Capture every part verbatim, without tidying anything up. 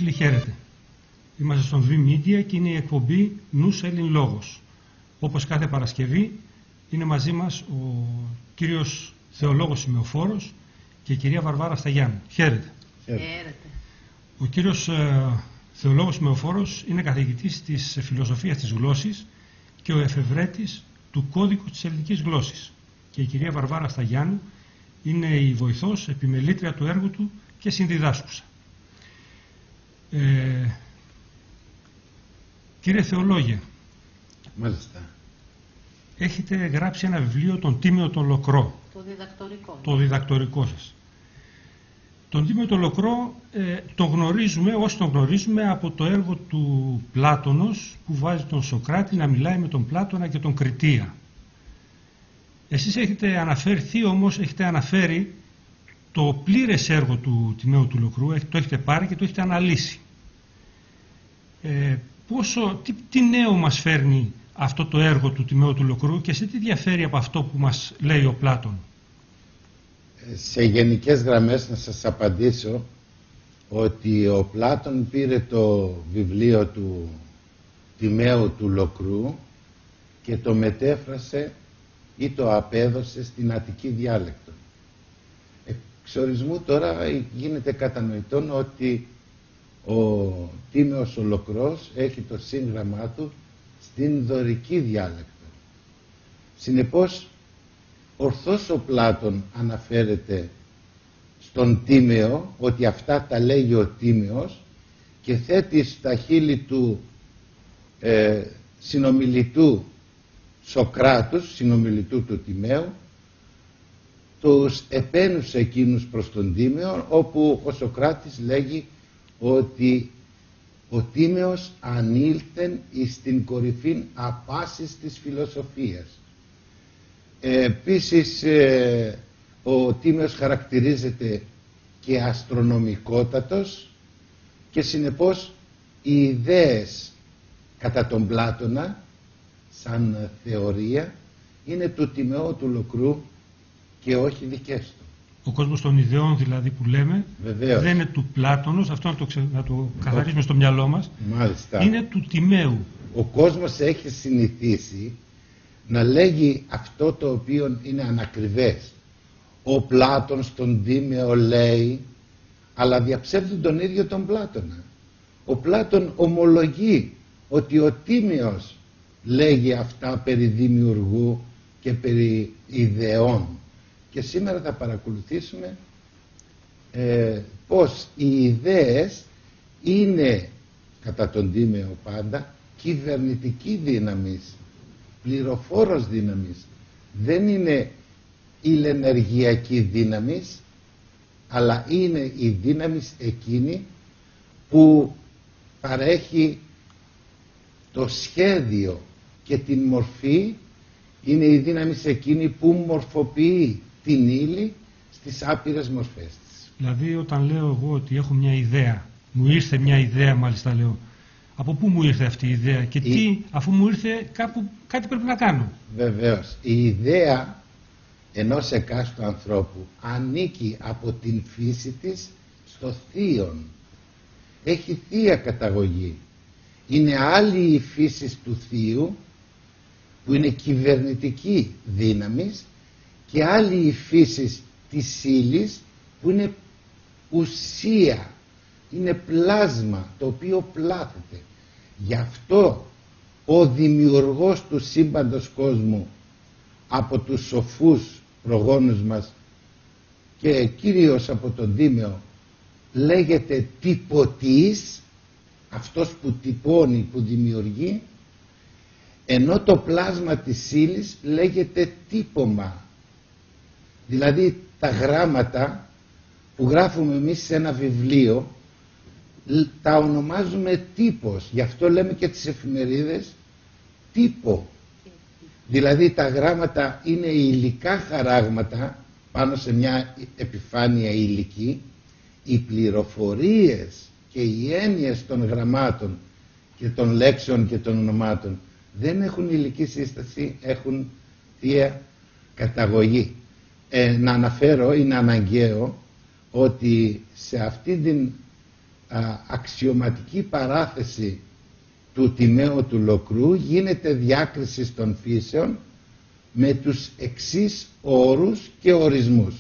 φίλοι, χαίρετε. Είμαστε στον Dream Media και είναι η εκπομπή Νους Έλλην Λόγος. Όπως κάθε Παρασκευή είναι μαζί μας ο κύριος Θεολόγος Σημεοφόρος και η κυρία Βαρβάρα Σταγιάννη. Χαίρετε. Χαίρετε. Ο κύριος ε, Θεολόγος Σημεοφόρος είναι καθηγητής της φιλοσοφίας της γλώσσης και ο εφευρέτης του κώδικου της ελληνικής γλώσσης. Και η κυρία Βαρβάρα Σταγιάννη είναι η βοηθός επιμελήτρια του έργου του και συνδιδάσκουσα. Ε, κύριε Θεολόγε, μάλιστα, έχετε γράψει ένα βιβλίο, τον Τίμιο τον Λοκρό. Το διδακτορικό. Το διδακτορικό σας. Τον Τίμιο τον Λοκρό ε, τον γνωρίζουμε, όσοι τον γνωρίζουμε, από το έργο του Πλάτωνος που βάζει τον Σωκράτη να μιλάει με τον Πλάτωνα και τον Κριτία. Εσείς έχετε αναφερθεί όμως, έχετε αναφέρει το πλήρες έργο του Τιμαίου του Λοκρού, το έχετε πάρει και το έχετε αναλύσει. Ε, πόσο, τι, τι νέο μας φέρνει αυτό το έργο του Τιμαίου του Λοκρού και σε τι διαφέρει από αυτό που μας λέει ο Πλάτων? Σε γενικές γραμμές να σας απαντήσω ότι ο Πλάτων πήρε το βιβλίο του Τιμαίου του Λοκρού και το μετέφρασε ή το απέδωσε στην Αττική διάλεκτο. Εξορισμού τώρα γίνεται κατανοητόν ότι ο Τίμαιος ο Λοκρός έχει το σύγγραμμά του στην δωρική διάλεκτο. Συνεπώς, ορθώς ο Πλάτων αναφέρεται στον Τίμαιο, ότι αυτά τα λέγει ο Τίμαιος και θέτει στα χείλη του ε, συνομιλητού Σωκράτους, συνομιλητού του Τιμαίου, τους επένους εκείνους προς τον Τίμαιο, όπου ο Σωκράτης λέγει ότι ο Τίμαιος ανήλθεν εις την κορυφήν απάσης της φιλοσοφίας. Ε, επίσης ε, ο Τίμαιος χαρακτηρίζεται και αστρονομικότατος και συνεπώς οι ιδέες κατά τον Πλάτωνα σαν θεωρία είναι του Τιμαίου του Λοκρού και όχι δικές του. Ο κόσμος των ιδεών δηλαδή που λέμε, βεβαίως, δεν είναι του Πλάτωνος, αυτό να το, ξε... να το καθαρίσουμε ο... στο μυαλό μας. Μάλιστα. Είναι του Τιμαίου. Ο κόσμος έχει συνηθίσει να λέγει αυτό το οποίο είναι ανακριβές. Ο Πλάτων στον Τίμαιο λέει, αλλά διαψεύδουν τον ίδιο τον Πλάτωνα. Ο Πλάτων ομολογεί ότι ο Τίμαιος λέγει αυτά περί δημιουργού και περί ιδεών. Και σήμερα θα παρακολουθήσουμε ε, πως οι ιδέες είναι κατά τον Τίμαιο πάντα κυβερνητική δύναμης, πληροφόρος δύναμης. Δεν είναι ηλενεργειακή δύναμης, αλλά είναι η δύναμης εκείνη που παρέχει το σχέδιο και την μορφή, είναι η δύναμη εκείνη που μορφοποιεί την ύλη στις άπειρες μορφές της. Δηλαδή όταν λέω εγώ ότι έχω μια ιδέα, μου ήρθε μια ιδέα, μάλιστα λέω, από πού μου ήρθε αυτή η ιδέα και η... τι, αφού μου ήρθε κάπου, κάτι πρέπει να κάνω. Βεβαίως, η ιδέα ενός εκάστου ανθρώπου ανήκει από την φύση της στο θείον. Έχει θεία καταγωγή. Είναι άλλη η φύση του θείου που είναι κυβερνητική δύναμης και άλλη η φύση της ύλης που είναι ουσία, είναι πλάσμα το οποίο πλάθεται. Γι' αυτό ο δημιουργός του σύμπαντος κόσμου από τους σοφούς προγόνους μας και κυρίως από τον Τίμαιο λέγεται τυπωτής, αυτός που τυπώνει, που δημιουργεί, ενώ το πλάσμα της ύλης λέγεται τύπομα. Δηλαδή τα γράμματα που γράφουμε εμείς σε ένα βιβλίο τα ονομάζουμε τύπος, γι' αυτό λέμε και τις εφημερίδες τύπο. Δηλαδή τα γράμματα είναι υλικά χαράγματα πάνω σε μια επιφάνεια υλική. Οι πληροφορίες και οι έννοιες των γραμμάτων και των λέξεων και των ονομάτων δεν έχουν υλική σύσταση, έχουν θεία καταγωγή. Ε, να αναφέρω, είναι αναγκαίο ότι σε αυτή την α, αξιωματική παράθεση του Τιμαίου του Λοκρού γίνεται διάκριση των φύσεων με τους εξής όρους και ορισμούς.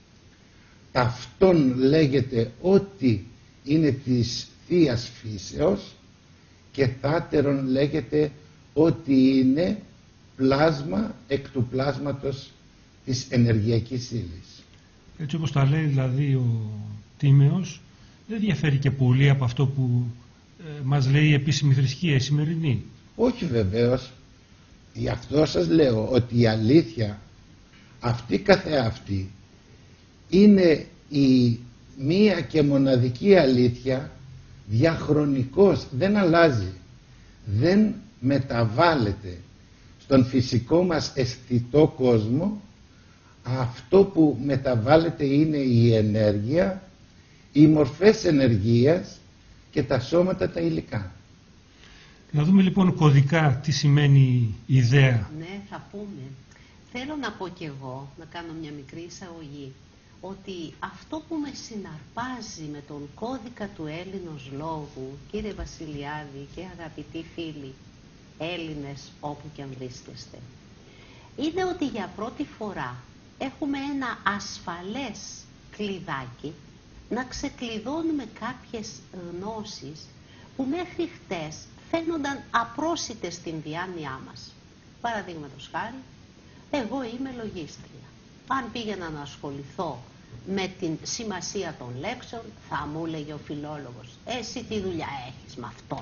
Ταυτόν λέγεται ότι είναι της Θείας Φύσεως και θάτερον λέγεται ότι είναι πλάσμα εκ του πλάσματος της ενεργειακής ύλης. Έτσι όπως τα λέει δηλαδή ο Τίμαιος, δεν διαφέρει και πολύ από αυτό που ε, μας λέει η επίσημη θρησκεία, η σημερινή. Όχι βεβαίως. Γι' αυτό σας λέω ότι η αλήθεια αυτή καθεαυτή είναι η μία και μοναδική αλήθεια, διαχρονικώς, δεν αλλάζει, δεν μεταβάλλεται στον φυσικό μας αισθητό κόσμο. Αυτό που μεταβάλλεται είναι η ενέργεια, οι μορφές ενεργείας και τα σώματα τα υλικά. Να δούμε λοιπόν κωδικά τι σημαίνει ιδέα. Ναι, θα πούμε. Θέλω να πω κι εγώ, να κάνω μια μικρή εισαγωγή, ότι αυτό που με συναρπάζει με τον κώδικα του Έλληνος λόγου, κύριε Βασιλιάδη και αγαπητοί φίλοι, Έλληνες όπου και αν βρίσκεστε, είναι ότι για πρώτη φορά έχουμε ένα ασφαλές κλειδάκι να ξεκλειδώνουμε κάποιες γνώσεις που μέχρι χτες φαίνονταν απρόσιτες στην διάνοιά μας. Παραδείγματος χάρη, εγώ είμαι λογίστρια. Αν πήγαινα να ασχοληθώ με την σημασία των λέξεων, θα μου έλεγε ο φιλόλογος, εσύ τι δουλειά έχεις με αυτό.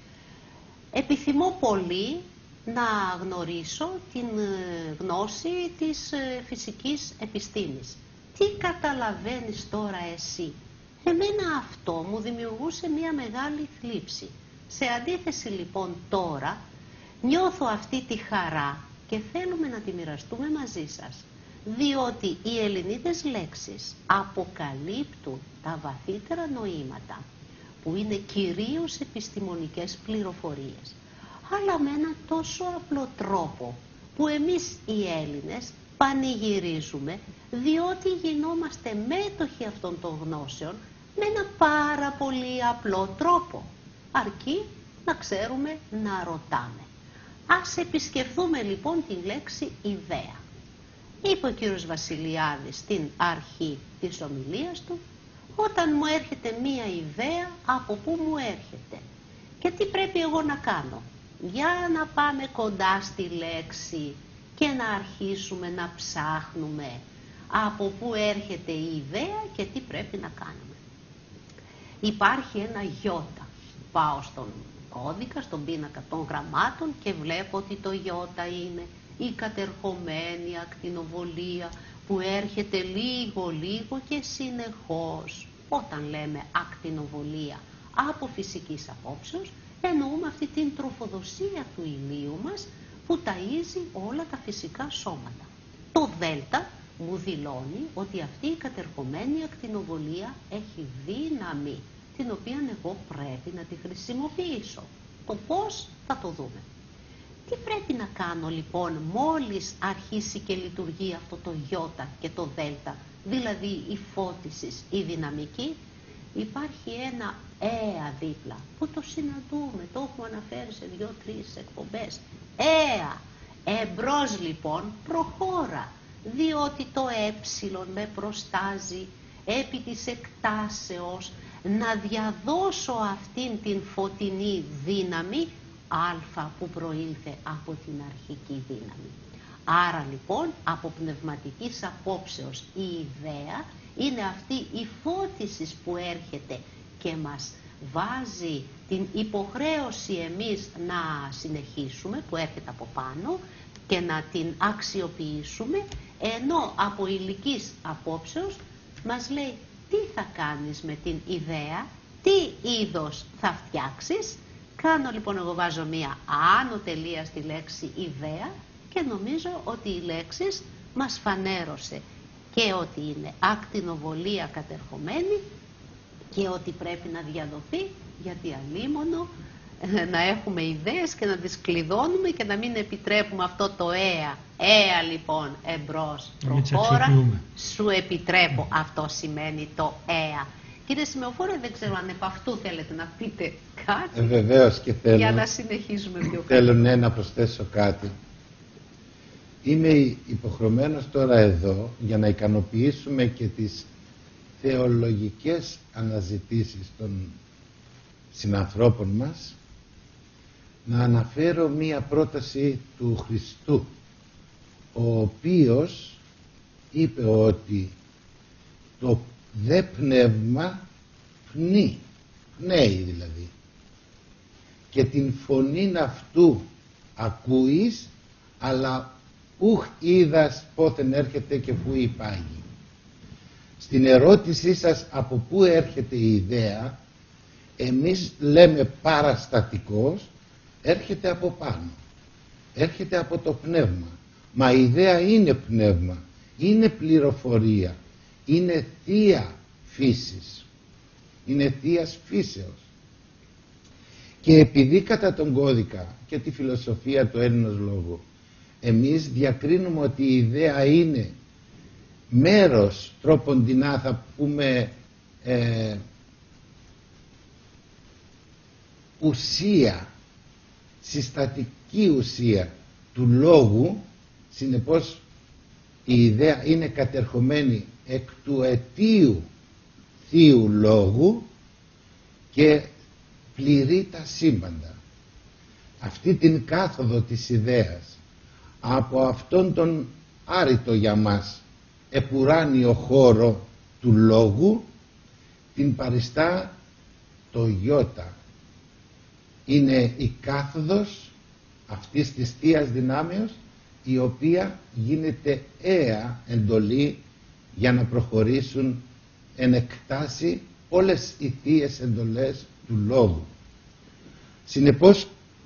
Επιθυμώ πολύ να γνωρίσω την γνώση της φυσικής επιστήμης. Τι καταλαβαίνεις τώρα εσύ? Εμένα αυτό μου δημιουργούσε μια μεγάλη θλίψη. Σε αντίθεση λοιπόν τώρα νιώθω αυτή τη χαρά και θέλουμε να τη μοιραστούμε μαζί σας, διότι οι ελληνίδες λέξεις αποκαλύπτουν τα βαθύτερα νοήματα που είναι κυρίως επιστημονικές πληροφορίες, αλλά με έναν τόσο απλό τρόπο που εμείς οι Έλληνες πανηγυρίζουμε, διότι γινόμαστε μέτοχοι αυτών των γνώσεων με ένα πάρα πολύ απλό τρόπο, αρκεί να ξέρουμε να ρωτάμε. Ας επισκεφθούμε λοιπόν την λέξη ιδέα. Είπε ο κύριος Βασιλιάδης στην αρχή της ομιλίας του, όταν μου έρχεται μία ιδέα, από πού μου έρχεται και τι πρέπει εγώ να κάνω? Για να πάμε κοντά στη λέξη και να αρχίσουμε να ψάχνουμε από πού έρχεται η ιδέα και τι πρέπει να κάνουμε. Υπάρχει ένα γιώτα. Πάω στον κώδικα, στον πίνακα των γραμμάτων και βλέπω ότι το γιώτα είναι η κατερχομένη ακτινοβολία που έρχεται λίγο λίγο και συνεχώς. Όταν λέμε ακτινοβολία από φυσικής απόψεως, εννοούμε αυτή την τροφοδοσία του ηλίου μας που ταΐζει όλα τα φυσικά σώματα. Το δέλτα μου δηλώνει ότι αυτή η κατερχομένη ακτινοβολία έχει δύναμη, την οποία εγώ πρέπει να τη χρησιμοποιήσω. Το πώς θα το δούμε. Τι πρέπει να κάνω λοιπόν μόλις αρχίσει και λειτουργεί αυτό το γιώτα και το δέλτα, δηλαδή η φώτισης, η δυναμική? Υπάρχει ένα έα δίπλα που το συναντούμε, το έχουμε αναφέρει σε δύο-τρεις εκπομπές. Έα, εμπρός λοιπόν, προχώρα, διότι το ε με προστάζει επί της εκτάσεως να διαδώσω αυτήν την φωτεινή δύναμη α που προήλθε από την αρχική δύναμη. Άρα λοιπόν από πνευματικής απόψεως η ιδέα είναι αυτή η φώτιση που έρχεται και μας βάζει την υποχρέωση εμείς να συνεχίσουμε, που έρχεται από πάνω, και να την αξιοποιήσουμε, ενώ από υλικής απόψεως μας λέει τι θα κάνεις με την ιδέα, τι είδος θα φτιάξεις. Κάνω λοιπόν, εγώ βάζω μία άνω τελεία στη λέξη ιδέα και νομίζω ότι η λέξη μας φανέρωσε και ότι είναι ακτινοβολία κατερχομένη και ότι πρέπει να διαδοθεί, γιατί αλίμονο να έχουμε ιδέες και να τις κλειδώνουμε και να μην επιτρέπουμε αυτό το έα. Έα λοιπόν εμπρός, προχώρα, σου επιτρέπω, αυτό σημαίνει το έα. Κύριε Σημεοφόρε, δεν ξέρω αν επ' αυτού θέλετε να πείτε κάτι. Ε, βεβαίως και θέλω. Για να συνεχίσουμε πιο Θέλω καλά. ναι, να προσθέσω κάτι. Είμαι υποχρεωμένος τώρα εδώ για να ικανοποιήσουμε και τις θεολογικές αναζητήσεις των συνανθρώπων μας, να αναφέρω μία πρόταση του Χριστού, ο οποίος είπε ότι το δε πνεύμα πνί, πνέει δηλαδή, και την φωνήν αυτού ακούεις, αλλά ούχ είδας πόθεν έρχεται και πού υπάγει. Στην ερώτησή σας από πού έρχεται η ιδέα, εμείς λέμε παραστατικός, έρχεται από πάνω, έρχεται από το πνεύμα. Μα η ιδέα είναι πνεύμα, είναι πληροφορία, είναι θεία φύσης, είναι θείας φύσεως. Και επειδή κατά τον κώδικα και τη φιλοσοφία του Έλληνος λόγου εμείς διακρίνουμε ότι η ιδέα είναι μέρος, τρόποντινά θα πούμε, ε, ουσία, συστατική ουσία του λόγου, συνεπώς η ιδέα είναι κατερχομένη εκ του αιτίου θείου λόγου και πληρεί τα σύμπαντα. Αυτή την κάθοδο της ιδέας από αυτόν τον άρρητο για μας επουράνιο χώρο του λόγου την παριστά το γιώτα. Είναι η κάθοδος αυτής της θείας δυνάμεως, η οποία γίνεται αία εντολή για να προχωρήσουν εν εκτάσει όλες οι θείες εντολές του λόγου. Συνεπώς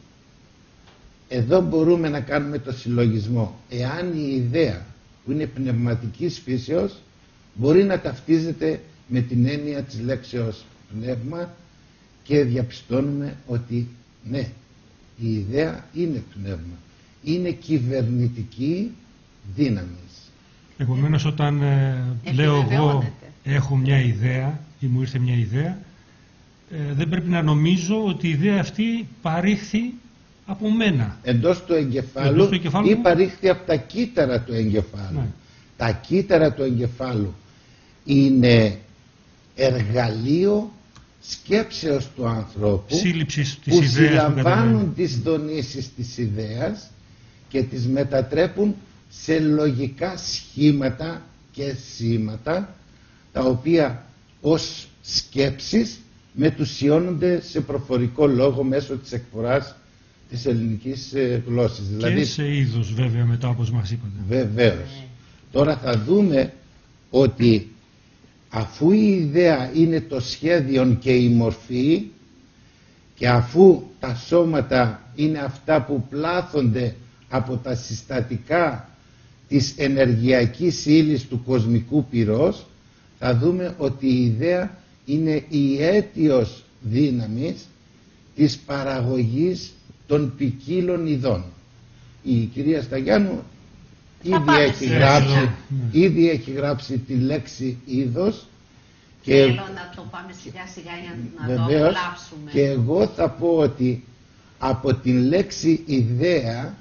εδώ μπορούμε να κάνουμε το συλλογισμό. Εάν η ιδέα που είναι πνευματικής φύσεως μπορεί να ταυτίζεται με την έννοια της λέξεως πνεύμα, και διαπιστώνουμε ότι ναι, η ιδέα είναι πνεύμα, είναι κυβερνητική δύναμη. Επομένως, όταν ε, λέω εγώ έχω μια ιδέα ή μου ήρθε μια ιδέα, ε, δεν πρέπει να νομίζω ότι η ιδέα αυτή παρήχθη από μένα. Εντός του εγκεφάλου, Εντός του εγκεφάλου ή παρήχθη από τα κύτταρα του εγκεφάλου. Ναι. Τα κύτταρα του εγκεφάλου είναι εργαλείο σκέψεως του ανθρώπου, σύλληψης της που ιδέας, συλλαμβάνουν τις δονήσεις της ιδέας και τις μετατρέπουν σε λογικά σχήματα και σήματα, τα οποία ως σκέψεις μετουσιώνονται σε προφορικό λόγο μέσω της εκφοράς της ελληνικής γλώσσης. Και δηλαδή, σε είδος βέβαια μετά, όπως μας είπατε. Βεβαίως. Τώρα θα δούμε ότι αφού η ιδέα είναι το σχέδιο και η μορφή, και αφού τα σώματα είναι αυτά που πλάθονται από τα συστατικά της ενεργειακής ύλης του κοσμικού πυρός, θα δούμε ότι η ιδέα είναι η αίτιος δύναμης της παραγωγής των ποικίλων ειδών. Η κυρία Σταγιάννου ήδη έχει, γράψει, ήδη έχει γράψει τη λέξη είδος, και θέλω να το πάμε σιγά σιγά για να βεβαίως, το απολαύσουμε. Και εγώ θα πω ότι από την λέξη ιδέα,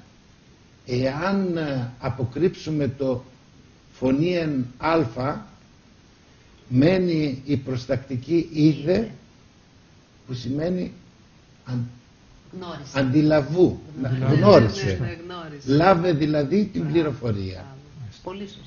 εάν αποκρύψουμε το φωνήεν α, μένει η προστακτική είδε, που σημαίνει αν, αντιλαβού, γνώρισε. γνώρισε. Ναι, ναι, γνώρισε. Λάβε δηλαδή την πληροφορία. Πολύ σωστό.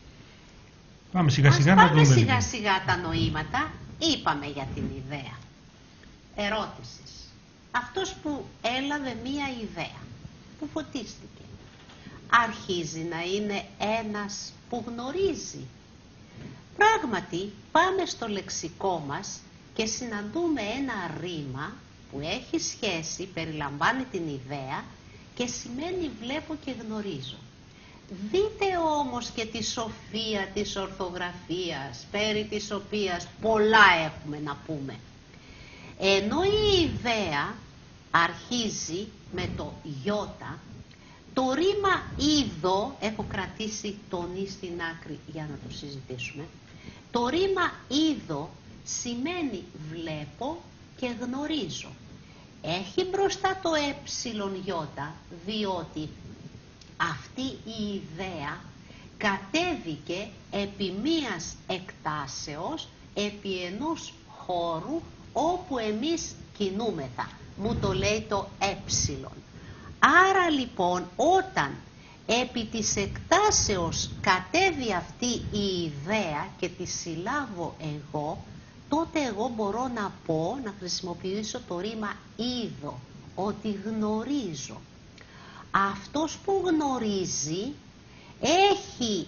Πάμε σιγά σιγά να δούμε. Πάμε σιγά σιγά τα νοήματα. Είπαμε για την ιδέα. Ερώτησης. Αυτός που έλαβε μία ιδέα, που φωτίστηκε, αρχίζει να είναι ένας που γνωρίζει. Πράγματι, πάμε στο λεξικό μας και συναντούμε ένα ρήμα που έχει σχέση, περιλαμβάνει την ιδέα και σημαίνει βλέπω και γνωρίζω. Δείτε όμως και τη σοφία της ορθογραφίας, περί της οποίας πολλά έχουμε να πούμε. Ενώ η ιδέα αρχίζει με το γιώτα, το ρήμα είδο, έχω κρατήσει τον ή στην άκρη για να το συζητήσουμε, το ρήμα είδο σημαίνει βλέπω και γνωρίζω. Έχει μπροστά το έψιλον γιώτα, διότι αυτή η ιδέα κατέβηκε επί μίας εκτάσεως, επί ενός χώρου όπου εμείς κινούμεθα. Μου το λέει το έψιλον. Άρα λοιπόν όταν επί της εκτάσεως κατέβει αυτή η ιδέα και τη συλλάβω εγώ, τότε εγώ μπορώ να πω, να χρησιμοποιήσω το ρήμα είδω, ότι γνωρίζω. Αυτός που γνωρίζει έχει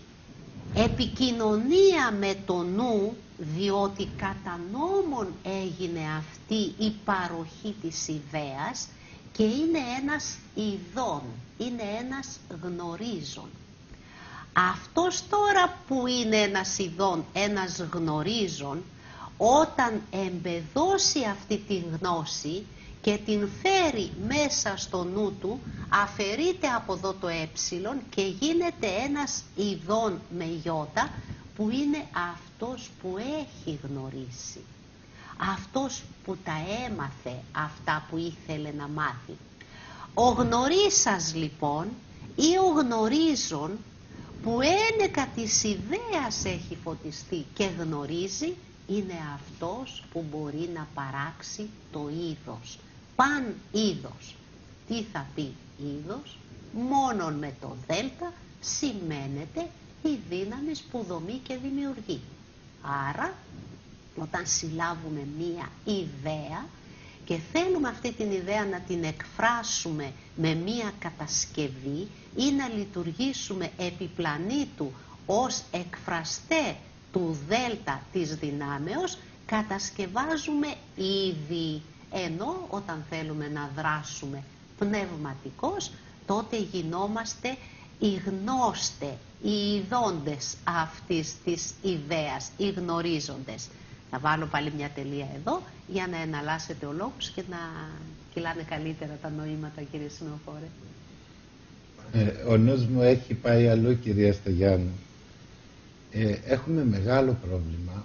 επικοινωνία με το νου, διότι κατά νόμον έγινε αυτή η παροχή της ιδέας και είναι ένας ειδών, είναι ένας γνωρίζων. Αυτός τώρα που είναι ένας ειδών, ένας γνωρίζων, όταν εμπεδώσει αυτή τη γνώση και την φέρει μέσα στο νου του, αφαιρείται από εδώ το έψιλον και γίνεται ένας ειδών με γιώτα, που είναι αυτός που έχει γνωρίσει, αυτός που τα έμαθε αυτά που ήθελε να μάθει. Ο γνωρίσας λοιπόν ή ο γνωρίζων που ένεκα της ιδέας έχει φωτιστεί και γνωρίζει, είναι αυτός που μπορεί να παράξει το είδος, παν είδος. Τι θα πει είδος? Μόνον με το δέλτα σημαίνεται η δύναμη που δομεί και δημιουργεί. Άρα όταν συλλάβουμε μία ιδέα και θέλουμε αυτή την ιδέα να την εκφράσουμε με μία κατασκευή ή να λειτουργήσουμε επί πλανήτου ως εκφραστέ του δέλτα της δυνάμεως, κατασκευάζουμε είδη. Ενώ όταν θέλουμε να δράσουμε πνευματικώς, τότε γινόμαστε οι γνώστε, οι ειδώντες αυτής της ιδέας, οι γνωρίζοντες. Θα βάλω πάλι μια τελεία εδώ για να εναλλάσσετε ο λόγος και να κυλάνε καλύτερα τα νοήματα, κύριε Συνοφόρε. Ε, ο νους μου έχει πάει αλλού, κυρία Σταγιάννου. Ε, έχουμε μεγάλο πρόβλημα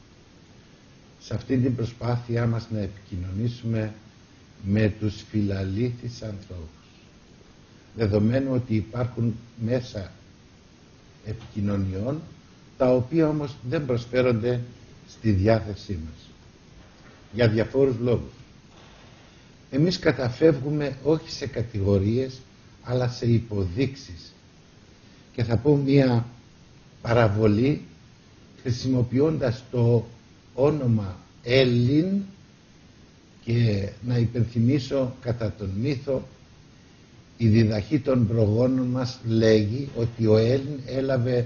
σε αυτή την προσπάθειά μας να επικοινωνήσουμε με τους φιλαλήθεις ανθρώπους, δεδομένου ότι υπάρχουν μέσα επικοινωνιών τα οποία όμως δεν προσφέρονται στη διάθεσή μας για διαφόρους λόγους. Εμείς καταφεύγουμε όχι σε κατηγορίες αλλά σε υποδείξεις, και θα πω μία παραβολή χρησιμοποιώντας το όνομα Έλλην και να υπενθυμίσω κατά τον μύθο, η διδαχή των προγόνων μας λέγει ότι ο Έλλην έλαβε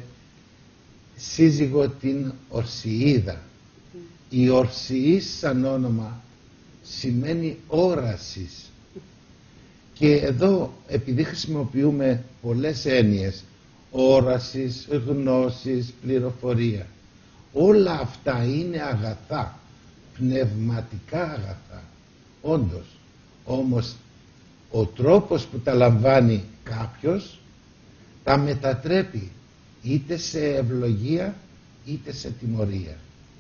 σύζυγο την Ορσιίδα. Η Ορσιής σαν όνομα σημαίνει όρασης, και εδώ επειδή χρησιμοποιούμε πολλές έννοιες, όρασης, γνώσης, πληροφορία, όλα αυτά είναι αγαθά, πνευματικά αγαθά, όντως. Όμως ο τρόπος που τα λαμβάνει κάποιος τα μετατρέπει είτε σε ευλογία είτε σε τιμωρία.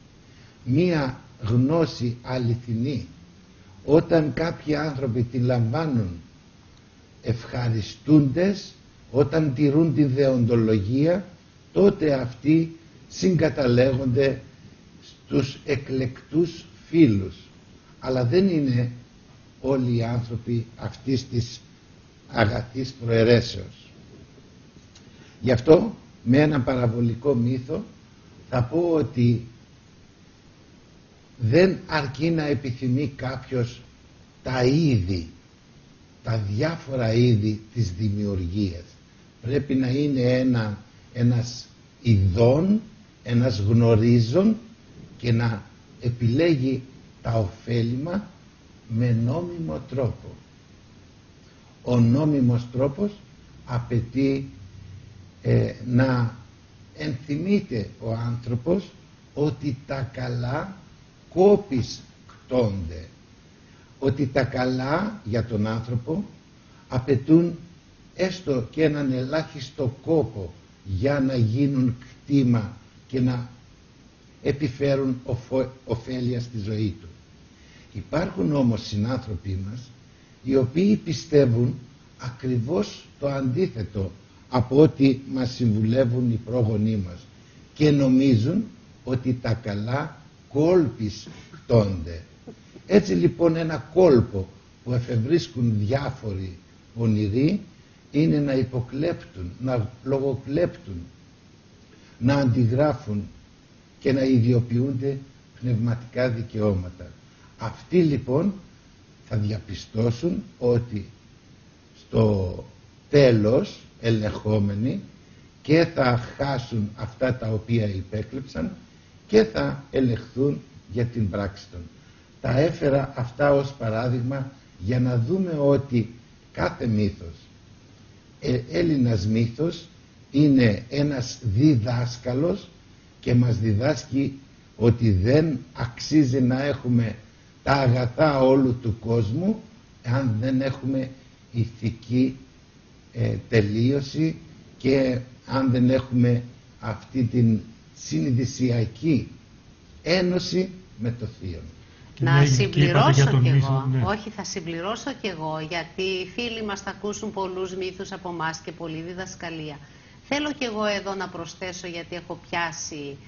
Μία γνώση αληθινή, όταν κάποιοι άνθρωποι τη λαμβάνουν ευχαριστούντες, όταν τηρούν τη δεοντολογία, τότε αυτοί συγκαταλέγονται στους εκλεκτούς φίλους. Αλλά δεν είναι όλοι οι άνθρωποι αυτής της αγαθής προαιρέσεως. Γι' αυτό με ένα παραβολικό μύθο θα πω ότι δεν αρκεί να επιθυμεί κάποιος τα είδη, τα διάφορα είδη της δημιουργίας. Πρέπει να είναι ένα, ένας ειδών, ένας γνωρίζων, και να επιλέγει τα ωφέλιμα με νόμιμο τρόπο. Ο νόμιμος τρόπος απαιτεί ε, να ενθυμείται ο άνθρωπος ότι τα καλά κόπης κτώνται, ότι τα καλά για τον άνθρωπο απαιτούν έστω και έναν ελάχιστο κόπο για να γίνουν κτήμα και να επιφέρουν οφο... ωφέλεια στη ζωή του. Υπάρχουν όμως συνάνθρωποι μας οι οποίοι πιστεύουν ακριβώς το αντίθετο από ό,τι μας συμβουλεύουν οι πρόγονοί μας και νομίζουν ότι τα καλά κόλπης πτώνται. Έτσι λοιπόν ένα κόλπο που εφευρίσκουν διάφοροι πονηροί είναι να υποκλέπτουν, να λογοκλέπτουν, να αντιγράφουν και να ιδιοποιούνται πνευματικά δικαιώματα. Αυτοί λοιπόν θα διαπιστώσουν ότι στο τέλος ελεγχόμενοι και θα χάσουν αυτά τα οποία υπέκλεψαν και θα ελεγχθούν για την πράξη των. Τα έφερα αυτά ως παράδειγμα για να δούμε ότι κάθε μύθος, ε, Έλληνας μύθος, είναι ένας διδάσκαλος και μας διδάσκει ότι δεν αξίζει να έχουμε τα αγαθά όλου του κόσμου αν δεν έχουμε ηθική ε, τελείωση και αν δεν έχουμε αυτή την συνειδησιακή ένωση με το Θείο. Να συμπληρώσω κι εγώ, ναι. όχι θα συμπληρώσω κι εγώ, γιατί οι φίλοι μας θα ακούσουν πολλούς μύθους από εμάς και πολλή διδασκαλία. Θέλω κι εγώ εδώ να προσθέσω, γιατί έχω πιάσει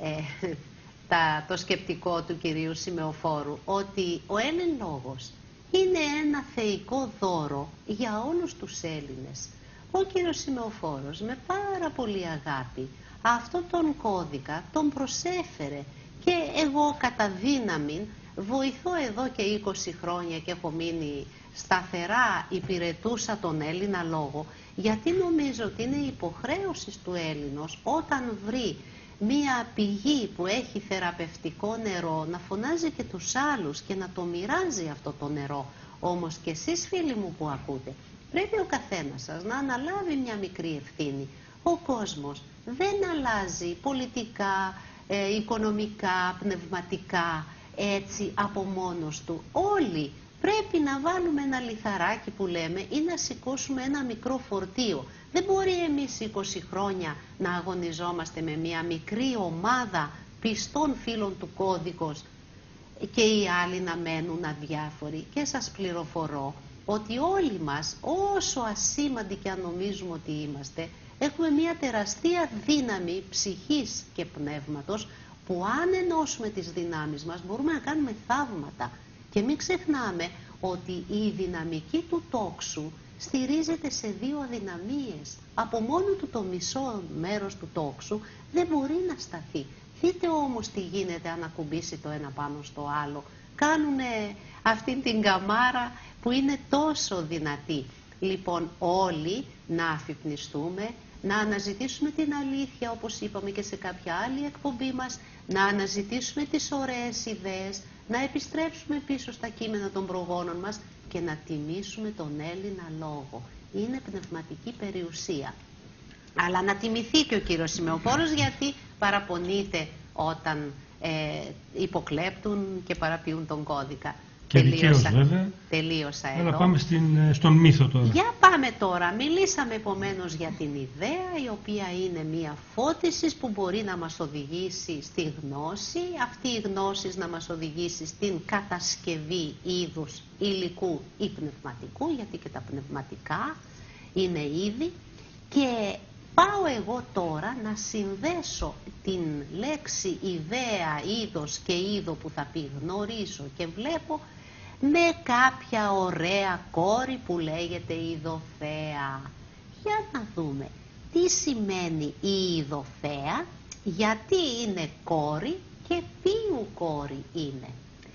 ε, τα, το σκεπτικό του κυρίου Σημεοφόρου, ότι ο Έλλην λόγος είναι ένα θεϊκό δώρο για όλους τους Έλληνες. Ο κύριος Σημεοφόρος με πάρα πολύ αγάπη αυτόν τον κώδικα τον προσέφερε και εγώ κατά δύναμη βοηθώ εδώ και είκοσι χρόνια και έχω μείνει σταθερά υπηρετούσα τον Έλληνα λόγο, γιατί νομίζω ότι είναι υποχρέωση του Έλληνος όταν βρει μία πηγή που έχει θεραπευτικό νερό να φωνάζει και τους άλλους και να το μοιράζει αυτό το νερό. Όμως και εσείς φίλοι μου που ακούτε, πρέπει ο καθένας σας να αναλάβει μια μικρή ευθύνη. Ο κόσμος δεν αλλάζει πολιτικά, ε, οικονομικά, πνευματικά, έτσι από μόνος του. Όλοι πρέπει να βάλουμε ένα λιθαράκι που λέμε ή να σηκώσουμε ένα μικρό φορτίο. Δεν μπορεί εμείς είκοσι χρόνια να αγωνιζόμαστε με μια μικρή ομάδα πιστών φίλων του κώδικος και οι άλλοι να μένουν αδιάφοροι. Και σας πληροφορώ ότι όλοι μας, όσο ασήμαντοι και αν νομίζουμε ότι είμαστε, έχουμε μια τεραστία δύναμη ψυχής και πνεύματος που αν ενώσουμε τις δυνάμεις μας μπορούμε να κάνουμε θαύματα. Και μην ξεχνάμε ότι η δυναμική του τόξου στηρίζεται σε δύο αδυναμίες. Από μόνο του το μισό μέρος του τόξου δεν μπορεί να σταθεί. Δείτε όμως τι γίνεται αν ακουμπήσει το ένα πάνω στο άλλο. Κάνουνε αυτήν την καμάρα που είναι τόσο δυνατή. Λοιπόν, όλοι να αφυπνιστούμε, να αναζητήσουμε την αλήθεια, όπως είπαμε και σε κάποια άλλη εκπομπή μας, να αναζητήσουμε τις ωραίες ιδέες, να επιστρέψουμε πίσω στα κείμενα των προγόνων μας και να τιμήσουμε τον Έλληνα λόγο. Είναι πνευματική περιουσία. Αλλά να τιμηθεί και ο κύριος Σημεοφόρος, γιατί παραπονείται όταν ε, υποκλέπτουν και παραποιούν τον κώδικα. Και δικαίως βέβαια. Τελείωσα εδώ. Αλλά πάμε στην, στον μύθο τώρα. Για πάμε τώρα. Μιλήσαμε επομένως για την ιδέα, η οποία είναι μία φώτιση που μπορεί να μας οδηγήσει στη γνώση. Αυτή η γνώση να μας οδηγήσει στην κατασκευή είδους υλικού ή πνευματικού, γιατί και τα πνευματικά είναι είδη. Και πάω εγώ τώρα να συνδέσω την λέξη ιδέα, είδος και είδο που θα πει γνωρίζω και βλέπω με κάποια ωραία κόρη που λέγεται ειδοθέα. Για να δούμε τι σημαίνει η ειδοθέα, γιατί είναι κόρη και ποιου κόρη είναι.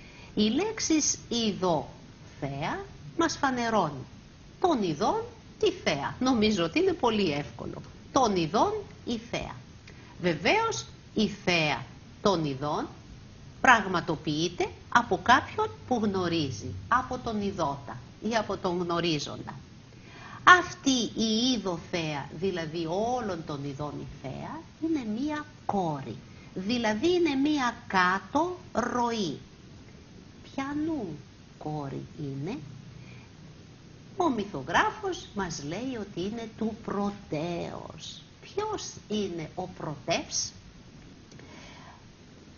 Η λέξη ειδοθέα μας φανερώνει των ειδών τη θέα. Νομίζω ότι είναι πολύ εύκολο. Των ειδών η θέα. Βεβαίως η θέα των ειδών πραγματοποιείται από κάποιον που γνωρίζει, από τον ειδότα ή από τον γνωρίζοντα. Αυτή η ειδοθέα, δηλαδή όλων των ειδών η θέα, είναι μία κόρη, δηλαδή είναι μία κάτω ροή. Ποιανού κόρη είναι? Ο μυθογράφος μας λέει ότι είναι του πρωτέως. Ποιος είναι ο πρωτεύς?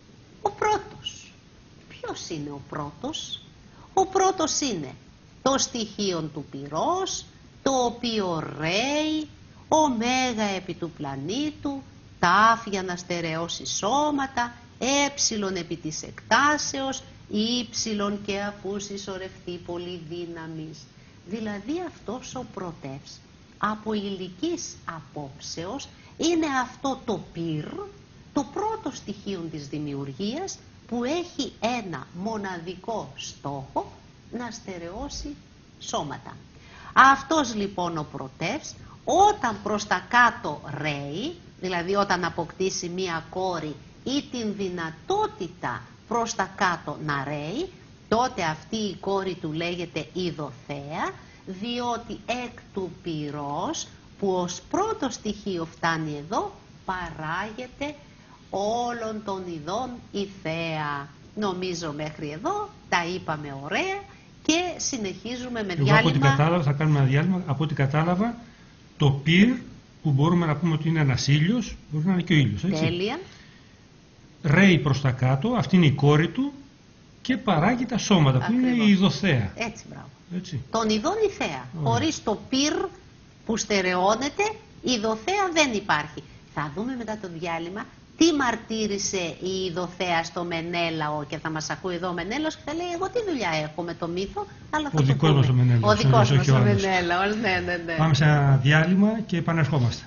ποιος είναι ο πρώτος? Ο πρώτος είναι το στοιχείο του πυρός, το οποίο ρέει ωμέγα επί του πλανήτου, τάφ για να στερεώσει σώματα, έψιλον επί της εκτάσεως, ύψιλον και αφού συσσωρευτεί πολύ δύναμης. Δηλαδή αυτός ο πρωτεύς από ηλικής απόψεως είναι αυτό το πυρ, το πρώτο στοιχείο της δημιουργίας, που έχει ένα μοναδικό στόχο, να στερεώσει σώματα. Αυτός λοιπόν ο πρωτεύς, όταν προς τα κάτω ρέει, δηλαδή όταν αποκτήσει μία κόρη ή την δυνατότητα προς τα κάτω να ρέει, τότε αυτή η κόρη του λέγεται ειδωθέα, διότι εκ του πυρός που ως πρώτο στοιχείο φτάνει εδώ, παράγεται όλων των ειδών η θέα. Νομίζω μέχρι εδώ τα είπαμε ωραία και συνεχίζουμε με Εγώ διάλειμμα. από ό,τι κατάλαβα, θα κάνουμε ένα διάλειμμα, από ό,τι κατάλαβα, το πυρ που μπορούμε να πούμε ότι είναι ένας ήλιος, μπορεί να είναι και ο ήλιος, έτσι. Τέλεια. Ρέει προς τα κάτω, αυτή είναι η κόρη του και παράγει τα σώματα. Ακριβώς. Που είναι η ειδωθέα. Έτσι, μπράβο. Έτσι. Τον ειδών η θέα. Ωραία. Χωρίς το πυρ που στερεώνεται, η ειδωθέα δεν υπάρχει. Θα δούμε μετά το διάλειμμα τι μαρτύρησε η ειδωθέα στο Μενέλαο, και θα μας ακούει εδώ ο Μενέλαος και θα λέει: εγώ τι δουλειά έχω με το μύθο, αλλά θα ο το δικός πούμε. μας ο Μενέλαος. Ο δικός μας ο ο Μενέλαος, ναι, ναι, ναι. Πάμε σε ένα διάλειμμα και επανερχόμαστε.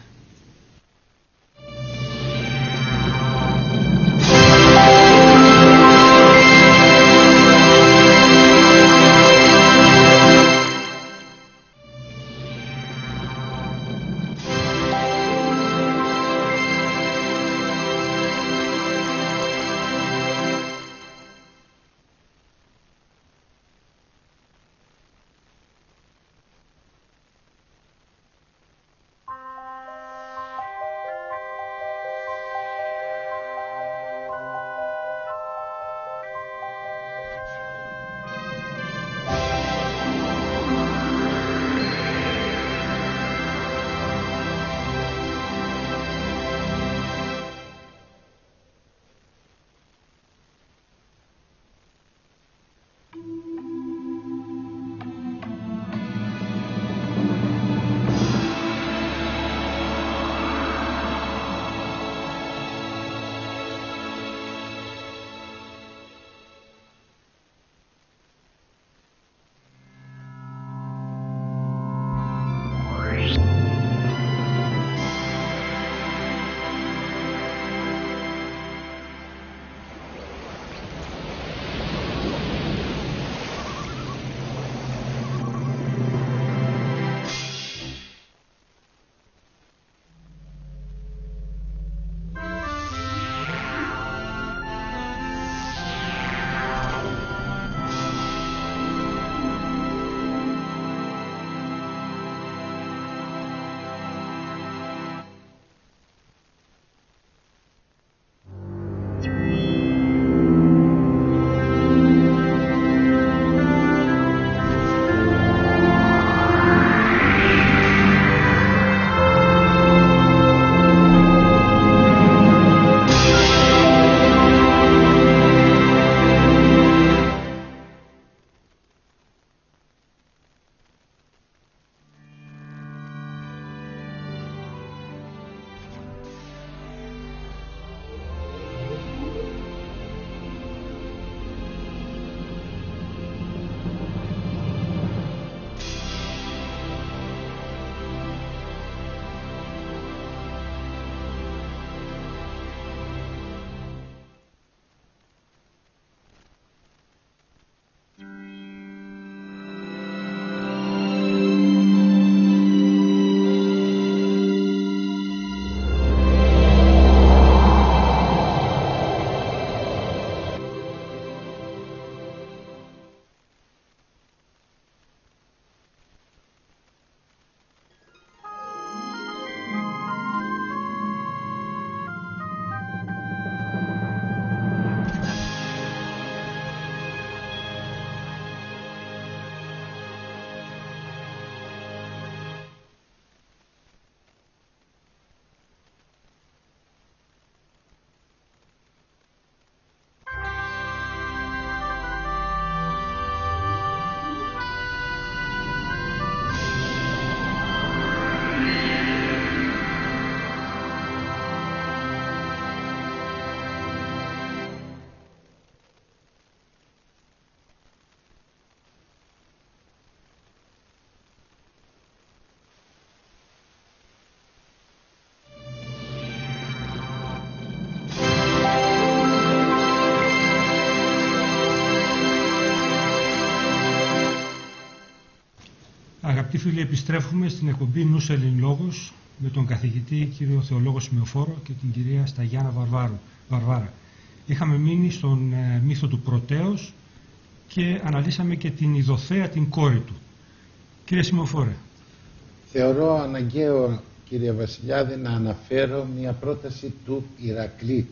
Αγαπητοί φίλοι, επιστρέφουμε στην εκπομπή Νους Ελληνολόγος με τον καθηγητή κύριο Θεολόγο Σημειοφόρο και την κυρία Σταγιάννα Βαρβάρου, Βαρβάρα. Είχαμε μείνει στον ε, μύθο του Πρωτέως και αναλύσαμε και την Ιδωθέα, την κόρη του. Κύριε Σημειοφόρε. Θεωρώ αναγκαίο, κύριε Βασιλιάδη, να αναφέρω μια πρόταση του Ηρακλήτου.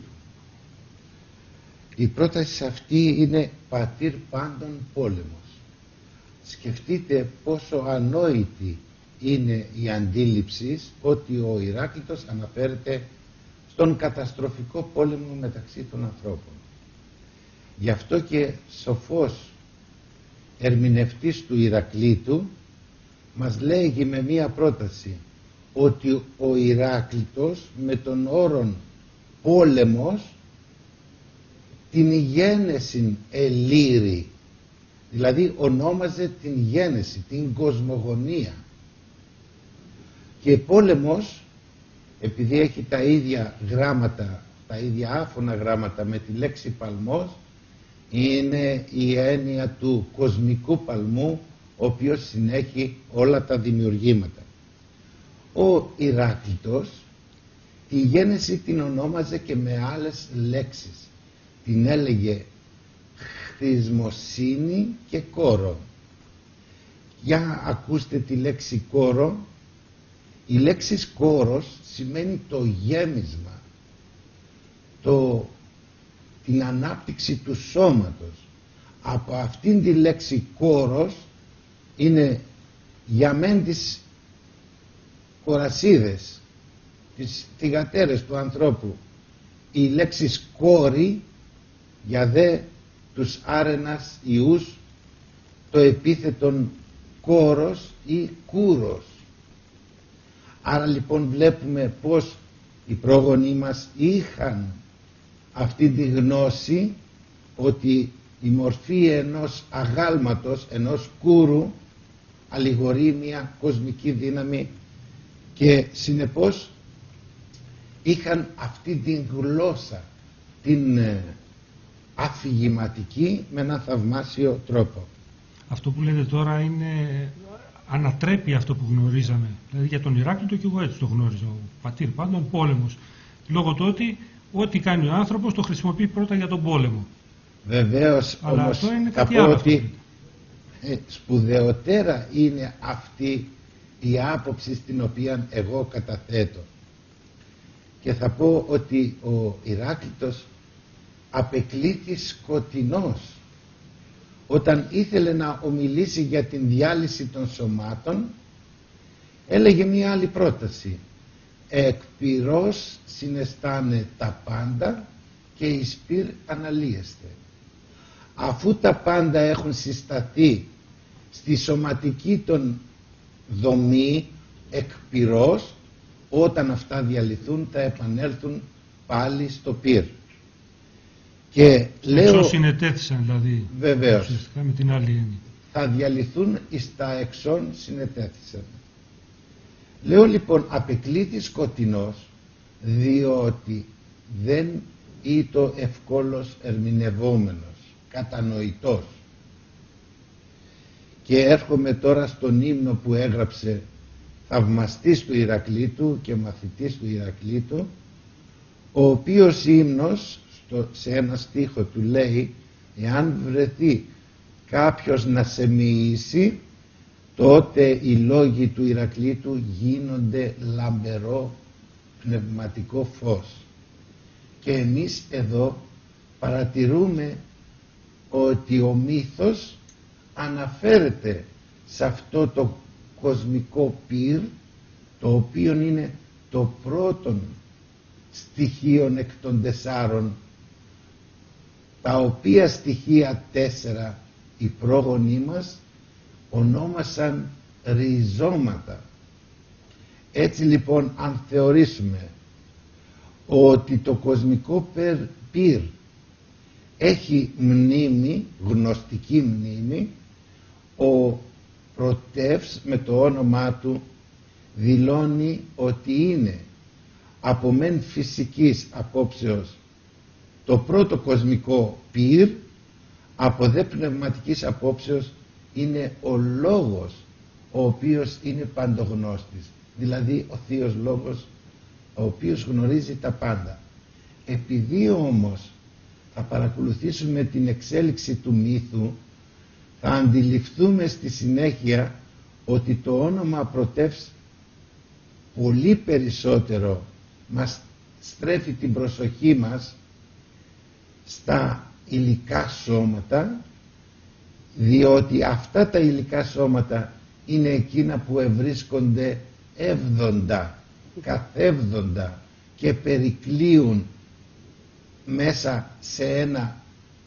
Η πρόταση αυτή είναι πατήρ πάντων πόλεμος. Σκεφτείτε πόσο ανόητη είναι η αντίληψη ότι ο Ηράκλητος αναφέρεται στον καταστροφικό πόλεμο μεταξύ των ανθρώπων. Γι' αυτό και σοφός ερμηνευτής του Ηρακλήτου μας λέγει με μία πρόταση ότι ο Ηράκλητος με τον όρον πόλεμος την γένεση ελύρει, δηλαδή ονόμαζε την γένεση, την κοσμογονία. Και πόλεμος, επειδή έχει τα ίδια γράμματα, τα ίδια άφωνα γράμματα με τη λέξη παλμός, είναι η έννοια του κοσμικού παλμού, ο οποίος συνέχει όλα τα δημιουργήματα. Ο Ηράκλητος τη γένεση την ονόμαζε και με άλλες λέξεις. Την έλεγε χρησμοσύνη και κόρο. Για ακούστε τη λέξη κόρο. Η λέξη κόρος σημαίνει το γέμισμα, το, την ανάπτυξη του σώματος. Από αυτήν τη λέξη κόρος είναι για μεν τις κορασίδες, τις θυγατέρες του ανθρώπου, η λέξη κόρη, για δε τους άρενας ιούς το επίθετον κόρος ή κούρος. Άρα λοιπόν βλέπουμε πως οι πρόγονοί μας είχαν αυτή τη γνώση ότι η μορφή ενός αγάλματος, ενός κούρου, αλληγορεί μια κοσμική δύναμη και συνεπώς είχαν αυτή την γλώσσα, την αφηγηματική, με έναν θαυμάσιο τρόπο. Αυτό που λέτε τώρα είναι, ανατρέπει αυτό που γνωρίζαμε. Δηλαδή για τον Ηράκλειτο και εγώ έτσι το γνώριζα. Ο πατήρ πάντων πόλεμος. Λόγω του ότι ό,τι κάνει ο άνθρωπος το χρησιμοποιεί πρώτα για τον πόλεμο. Βεβαίως, αλλά όμως αυτό είναι θα κάτι πω άλλο. ότι ε, σπουδαιότερα είναι αυτή η άποψη στην οποία εγώ καταθέτω. Και θα πω ότι ο Ηράκλειτος απεκλήθη σκοτεινός όταν ήθελε να ομιλήσει για την διάλυση των σωμάτων. Έλεγε μία άλλη πρόταση: εκ πυρός συναισθάνε τα πάντα και εις πυρ αναλύεστε. Αφού τα πάντα έχουν συσταθεί στη σωματική των δομή εκ πυρός, όταν αυτά διαλυθούν θα επανέλθουν πάλι στο πυρ. Και λέω, εξώς συνετέθησαν δηλαδή. βεβαίως, με την άλλη έννοια. θα διαλυθούν εις τα εξών συνετέθησαν. Λέω λοιπόν απεκλήθη σκοτεινός, διότι δεν ήτο ευκόλος ερμηνευόμενος, κατανοητός. Και έρχομαι τώρα στον ύμνο που έγραψε θαυμαστής του Ηρακλήτου και μαθητής του Ηρακλήτου, ο οποίος ύμνος στο, σε ένα στίχο του λέει: εάν βρεθεί κάποιος να σε μοιήσει, τότε οι λόγοι του Ηρακλήτου γίνονται λαμπερό πνευματικό φως. Και εμείς εδώ παρατηρούμε ότι ο μύθος αναφέρεται σε αυτό το κοσμικό πυρ, το οποίο είναι το πρώτο στοιχείο εκ των τεσσάρων, τα οποία στοιχεία τέσσερα οι πρόγονοί μας ονόμασαν ριζώματα. Έτσι λοιπόν, αν θεωρήσουμε ότι το κοσμικό πυρ έχει μνήμη, γνωστική μνήμη, ο Πρωτεύς με το όνομά του δηλώνει ότι είναι από μεν φυσικής απόψεως το πρώτο κοσμικό πυρ, από δε πνευματικής απόψεως είναι ο λόγος ο οποίος είναι παντογνώστης, δηλαδή ο Θείος Λόγος, ο οποίος γνωρίζει τα πάντα. Επειδή όμως θα παρακολουθήσουμε την εξέλιξη του μύθου, θα αντιληφθούμε στη συνέχεια ότι το όνομα πρωτεύς πολύ περισσότερο μας στρέφει την προσοχή μας στα υλικά σώματα, διότι αυτά τα υλικά σώματα είναι εκείνα που ευρίσκονται έβδοντα, καθέβδοντα και περικλείουν μέσα σε ένα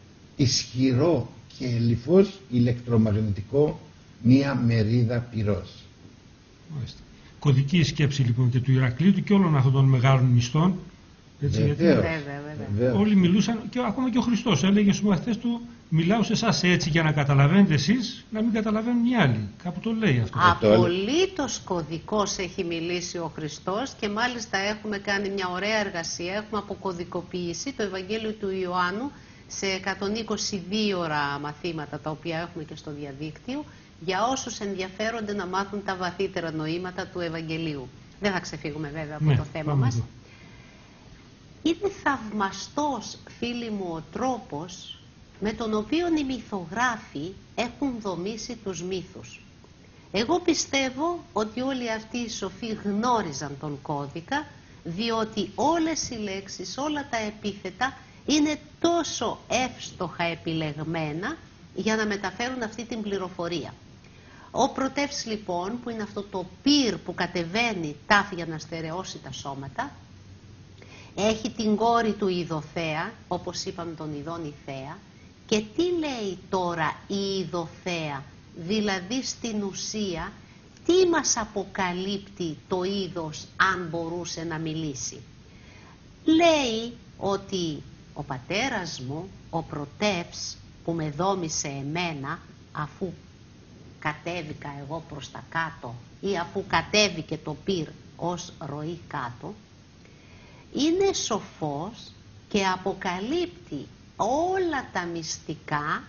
ισχυρό και ελιφώς ηλεκτρομαγνητικό μία μερίδα πυρός. Μάλιστα. Κωδική σκέψη λοιπόν και του Ηρακλήτου και όλων αυτών των μεγάλων μυστών. Έτσι, Βεβαίως, γιατί βέβαια, βέβαια. όλοι μιλούσαν, και ακόμα και ο Χριστός έλεγε στους μαθητές του, μιλάω σε εσάς έτσι για να καταλαβαίνετε εσείς, να μην καταλαβαίνουν οι άλλοι. Κάπου το λέει αυτό. Απολύτως κωδικός έχει μιλήσει ο Χριστός και μάλιστα έχουμε κάνει μια ωραία εργασία, έχουμε αποκωδικοποιήσει το Ευαγγέλιο του Ιωάννου σε εκατόν είκοσι δύο ώρα μαθήματα, τα οποία έχουμε και στο διαδίκτυο, για όσους ενδιαφέρονται να μάθουν τα βαθύτερα νοήματα του Ευαγγελίου. Δεν θα ξεφύγουμε βέβαια από ναι, το θέμα μας. Εδώ. Είναι θαυμαστός, φίλοι μου, ο τρόπος με τον οποίο οι μυθογράφοι έχουν δομήσει τους μύθους. Εγώ πιστεύω ότι όλοι αυτοί οι σοφοί γνώριζαν τον κώδικα, διότι όλες οι λέξεις, όλα τα επίθετα είναι τόσο εύστοχα επιλεγμένα για να μεταφέρουν αυτή την πληροφορία. Ο πρωτεύς λοιπόν, που είναι αυτό το πυρ που κατεβαίνει τάφη για να στερεώσει τα σώματα, έχει την κόρη του Ιδωθέα, όπως είπαμε τον ειδών η Θέα. Και τι λέει τώρα η Ιδωθέα, δηλαδή στην ουσία τι μας αποκαλύπτει το είδος αν μπορούσε να μιλήσει. Λέει ότι ο πατέρας μου, ο πρωτεύς που με δόμησε εμένα, αφού κατέβηκα εγώ προς τα κάτω ή αφού κατέβηκε το πυρ ως ροή κάτω, είναι σοφός και αποκαλύπτει όλα τα μυστικά.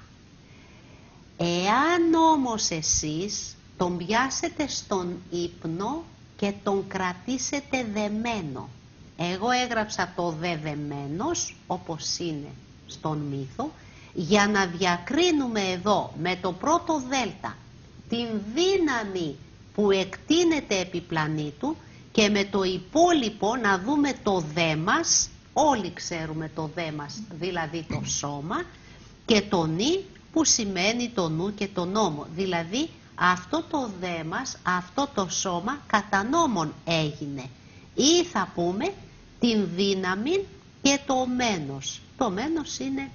Εάν όμως εσείς τον πιάσετε στον ύπνο και τον κρατήσετε δεμένο. Εγώ έγραψα το δεδεμένος όπως είναι στον μύθο, για να διακρίνουμε εδώ με το πρώτο δέλτα την δύναμη που εκτείνεται επί πλανήτου και με το υπόλοιπο να δούμε το δέμας. Όλοι ξέρουμε το δέμας, δηλαδή το σώμα, και το νη που σημαίνει το νου και το νόμο. Δηλαδή αυτό το δέμας, αυτό το σώμα κατά νόμον έγινε. Ή θα πούμε την δύναμη και το μένος. Το μένος είναι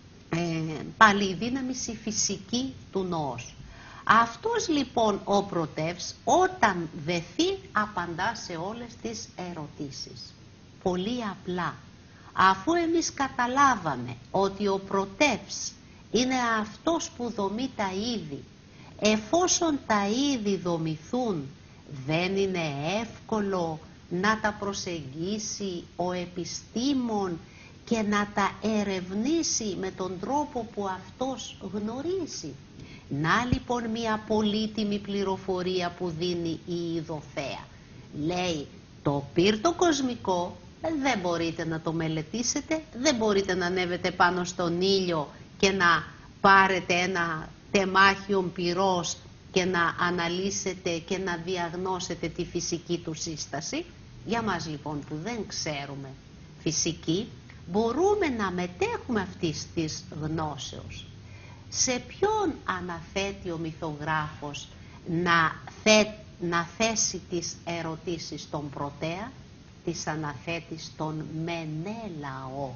ε, πάλι η δύναμη η φυσική του νοός. Αυτός λοιπόν ο πρωτεύς όταν δεθεί απαντά σε όλες τις ερωτήσεις. Πολύ απλά. Αφού εμείς καταλάβαμε ότι ο πρωτεύς είναι αυτός που δομεί τα είδη, εφόσον τα είδη δομηθούν, δεν είναι εύκολο να τα προσεγγίσει ο επιστήμον και να τα ερευνήσει με τον τρόπο που αυτός γνωρίζει. Να λοιπόν μια πολύτιμη πληροφορία που δίνει η Ιδωθέα. Λέει, το πυρ το κοσμικό δεν μπορείτε να το μελετήσετε, δεν μπορείτε να ανέβετε πάνω στον ήλιο και να πάρετε ένα τεμάχιον πυρός και να αναλύσετε και να διαγνώσετε τη φυσική του σύσταση. Για μας λοιπόν που δεν ξέρουμε φυσική, μπορούμε να μετέχουμε αυτής της γνώσεως. Σε ποιον αναθέτει ο μυθογράφος να, θε, να θέσει τις ερωτήσεις στον πρωτέα? Τις αναθέτει στον Μενέλαο.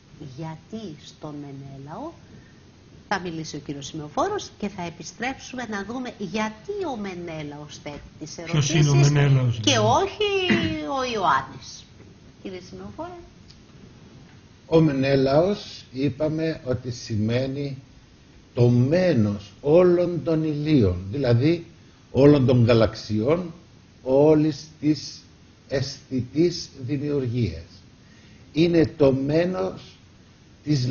Γιατί στον Μενέλαο? Θα μιλήσει ο κύριος Σημεοφόρος και θα επιστρέψουμε να δούμε γιατί ο Μενέλαος θέτει τις ερωτήσεις. Ποιος είναι ο Μενέλαος? Και όχι ο Ιωάννης. Κύριε Σημεοφόρο. Ο Μενέλαος είπαμε ότι σημαίνει το μένος όλων των ηλίων, δηλαδή όλων των γαλαξιών, όλης της αισθητής δημιουργίας. Είναι το μένος της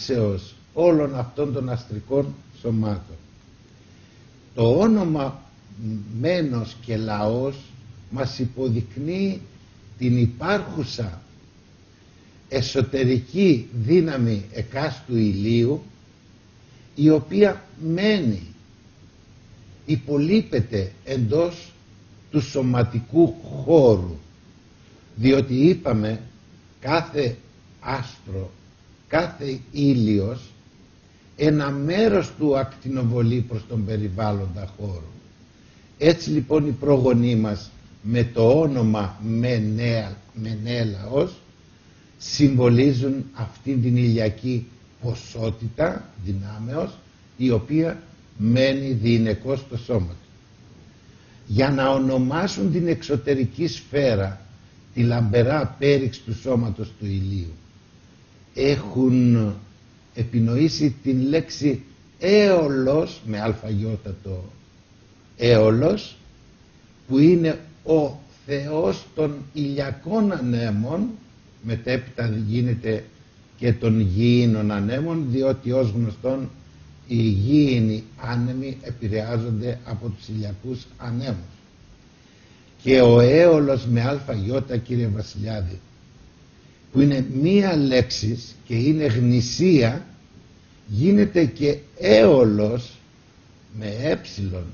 λάμψεως όλων αυτών των αστρικών σωμάτων. Το όνομα μένος και λαός μας υποδεικνύει την υπάρχουσα εσωτερική δύναμη εκάστου ηλίου, η οποία μένει, υπολείπεται εντός του σωματικού χώρου, διότι είπαμε κάθε άστρο, κάθε ήλιος ένα μέρος του ακτινοβολεί προς τον περιβάλλοντα χώρο. Έτσι λοιπόν οι πρόγονοί μας με το όνομα Μενέα, Μενέλαος συμβολίζουν αυτήν την ηλιακή ποσότητα δυνάμεως, η οποία μένει διηνεκώς στο σώμα του. Για να ονομάσουν την εξωτερική σφαίρα, τη λαμπερά πέριξ του σώματος του ηλίου, έχουν επινοήσει την λέξη έολος, με αλφαγιώτατο έολος, που είναι ο Θεός των ηλιακών ανέμων, μετέπειτα γίνεται και των γήινων ανέμων, διότι ως γνωστόν οι γήινοι άνεμοι επηρεάζονται από τους ηλιακούς ανέμους. Και ο έολος με αλφαγιώτα, κύριε Βασιλιάδη, που είναι μία λέξη και είναι γνησία, γίνεται και έολος με έψιλον,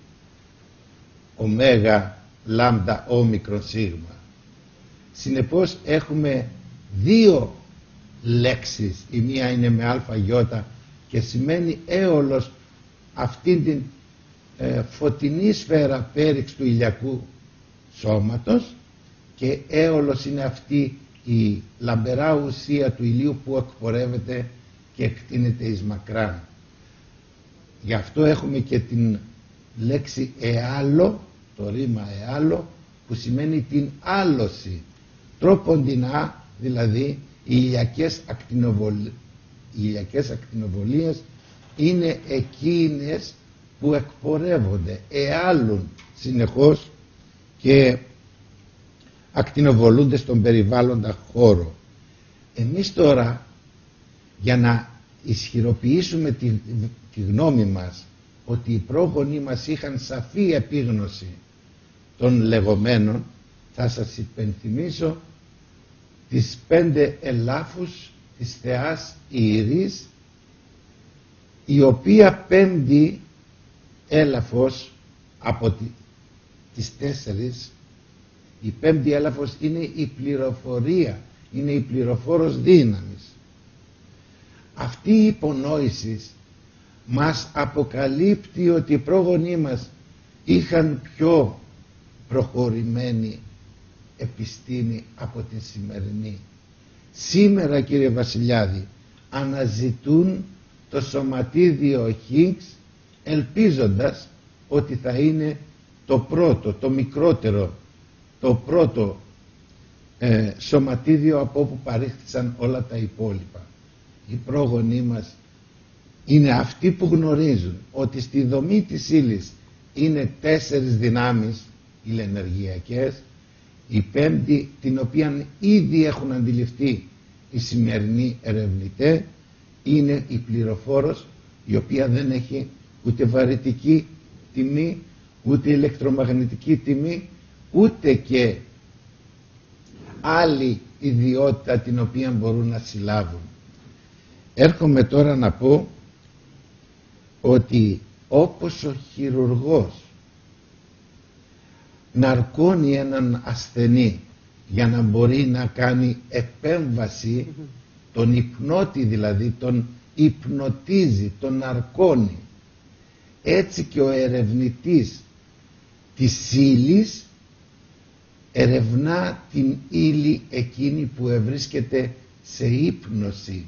ωμέγα, λάμδα, όμικρον, σίγμα. Συνεπώς έχουμε δύο λέξεις, η μία είναι με αλφαγιώτα και σημαίνει έολος αυτήν την ε, φωτεινή σφαίρα πέριξ του ηλιακού σώματος, και έολος είναι αυτή η λαμπερά ουσία του ηλίου που εκπορεύεται και εκτείνεται εις μακράν. Γι' αυτό έχουμε και την λέξη εάλο, το ρήμα εάλο, που σημαίνει την άλωση, τρόποντινά, δηλαδή οι ηλιακές, ακτινοβολ... οι ηλιακές ακτινοβολίες είναι εκείνες που εκπορεύονται, εάλουν συνεχώς και ακτινοβολούνται στον περιβάλλοντα χώρο. Εμείς τώρα, για να ισχυροποιήσουμε τη, τη γνώμη μας ότι οι πρόγονοί μας είχαν σαφή επίγνωση των λεγόμενων, θα σας υπενθυμίσω τις πέντε ελάφους της θεάς Ήρης, η οποία πέμπτη έλαφος από τη, τις τέσσερις, η πέμπτη έλαφος είναι η πληροφορία, είναι η πληροφόρος δύναμης. Αυτή η υπονόηση μας αποκαλύπτει ότι οι πρόγονοί μας είχαν πιο προχωρημένη επιστήμη από τη σημερινή. Σήμερα, κύριε Βασιλιάδη, αναζητούν το σωματίδιο Higgs, ελπίζοντας ότι θα είναι το πρώτο, το μικρότερο, το πρώτο ε, σωματίδιο από όπου παρήχθησαν όλα τα υπόλοιπα. Οι πρόγονοί μας είναι αυτοί που γνωρίζουν ότι στη δομή της ύλης είναι τέσσερις δυνάμεις ηλενεργειακές. Η πέμπτη, την οποία ήδη έχουν αντιληφθεί οι σημερινοί ερευνητές, είναι η πληροφόρος, η οποία δεν έχει ούτε βαρυτική τιμή, ούτε ηλεκτρομαγνητική τιμή, ούτε και άλλη ιδιότητα την οποία μπορούν να συλλάβουν. Έρχομαι τώρα να πω ότι όπως ο χειρουργός ναρκώνει έναν ασθενή για να μπορεί να κάνει επέμβαση, τον υπνώτη δηλαδή, τον υπνοτίζει, τον ναρκώνει, έτσι και ο ερευνητής της ύλης ερευνά την ύλη εκείνη που ευρίσκεται σε ύπνωση.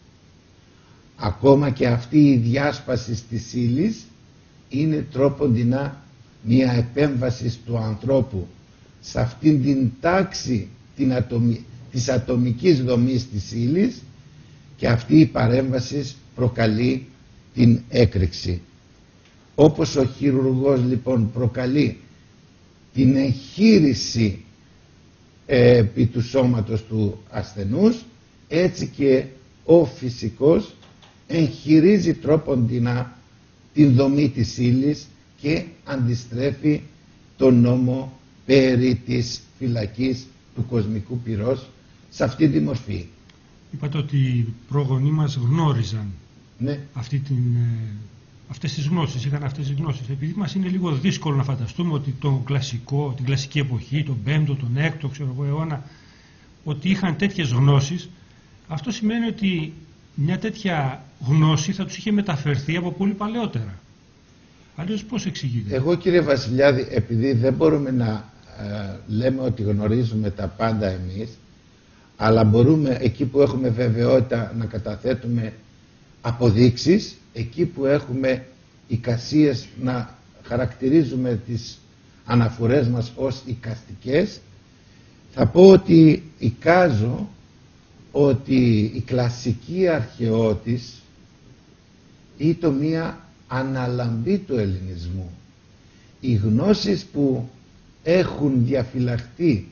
Ακόμα και αυτή η διάσπαση της ύλης είναι τρόποντινά μια επέμβαση του ανθρώπου σε αυτήν την τάξη την ατομι... της ατομικής δομής της ύλης, και αυτή η παρέμβαση προκαλεί την έκρηξη. Όπως ο χειρουργός λοιπόν προκαλεί την εγχείρηση ε, επί του σώματος του ασθενούς, έτσι και ο φυσικός εγχειρίζει τρόποντινά την δομή της ύλης και αντιστρέφει τον νόμο περί της φυλακής του κοσμικού πυρός σε αυτή τη μορφή. Είπατε ότι οι πρόγονοί μας γνώριζαν Ναι. αυτή την, αυτές τις γνώσεις, είχαν αυτές τις γνώσεις. Επειδή μας είναι λίγο δύσκολο να φανταστούμε ότι τον κλασικό, την κλασική εποχή, τον πέμπτο, τον έκτο, ξέρω εγώ, αιώνα, ότι είχαν τέτοιες γνώσεις, αυτό σημαίνει ότι μια τέτοια γνώση θα τους είχε μεταφερθεί από πολύ παλαιότερα. Αλλιώς πώς εξηγείται? Εγώ, κύριε Βασιλιάδη, επειδή δεν μπορούμε να ε, λέμε ότι γνωρίζουμε τα πάντα εμείς, αλλά μπορούμε εκεί που έχουμε βεβαιότητα να καταθέτουμε αποδείξεις, εκεί που έχουμε εικασίες να χαρακτηρίζουμε τις αναφορές μας ως εικαστικές, θα πω ότι εικάζω ότι η κλασική αρχαιότης ήταν μία αναλαμπή του ελληνισμού. Οι γνώσεις που έχουν διαφυλαχθεί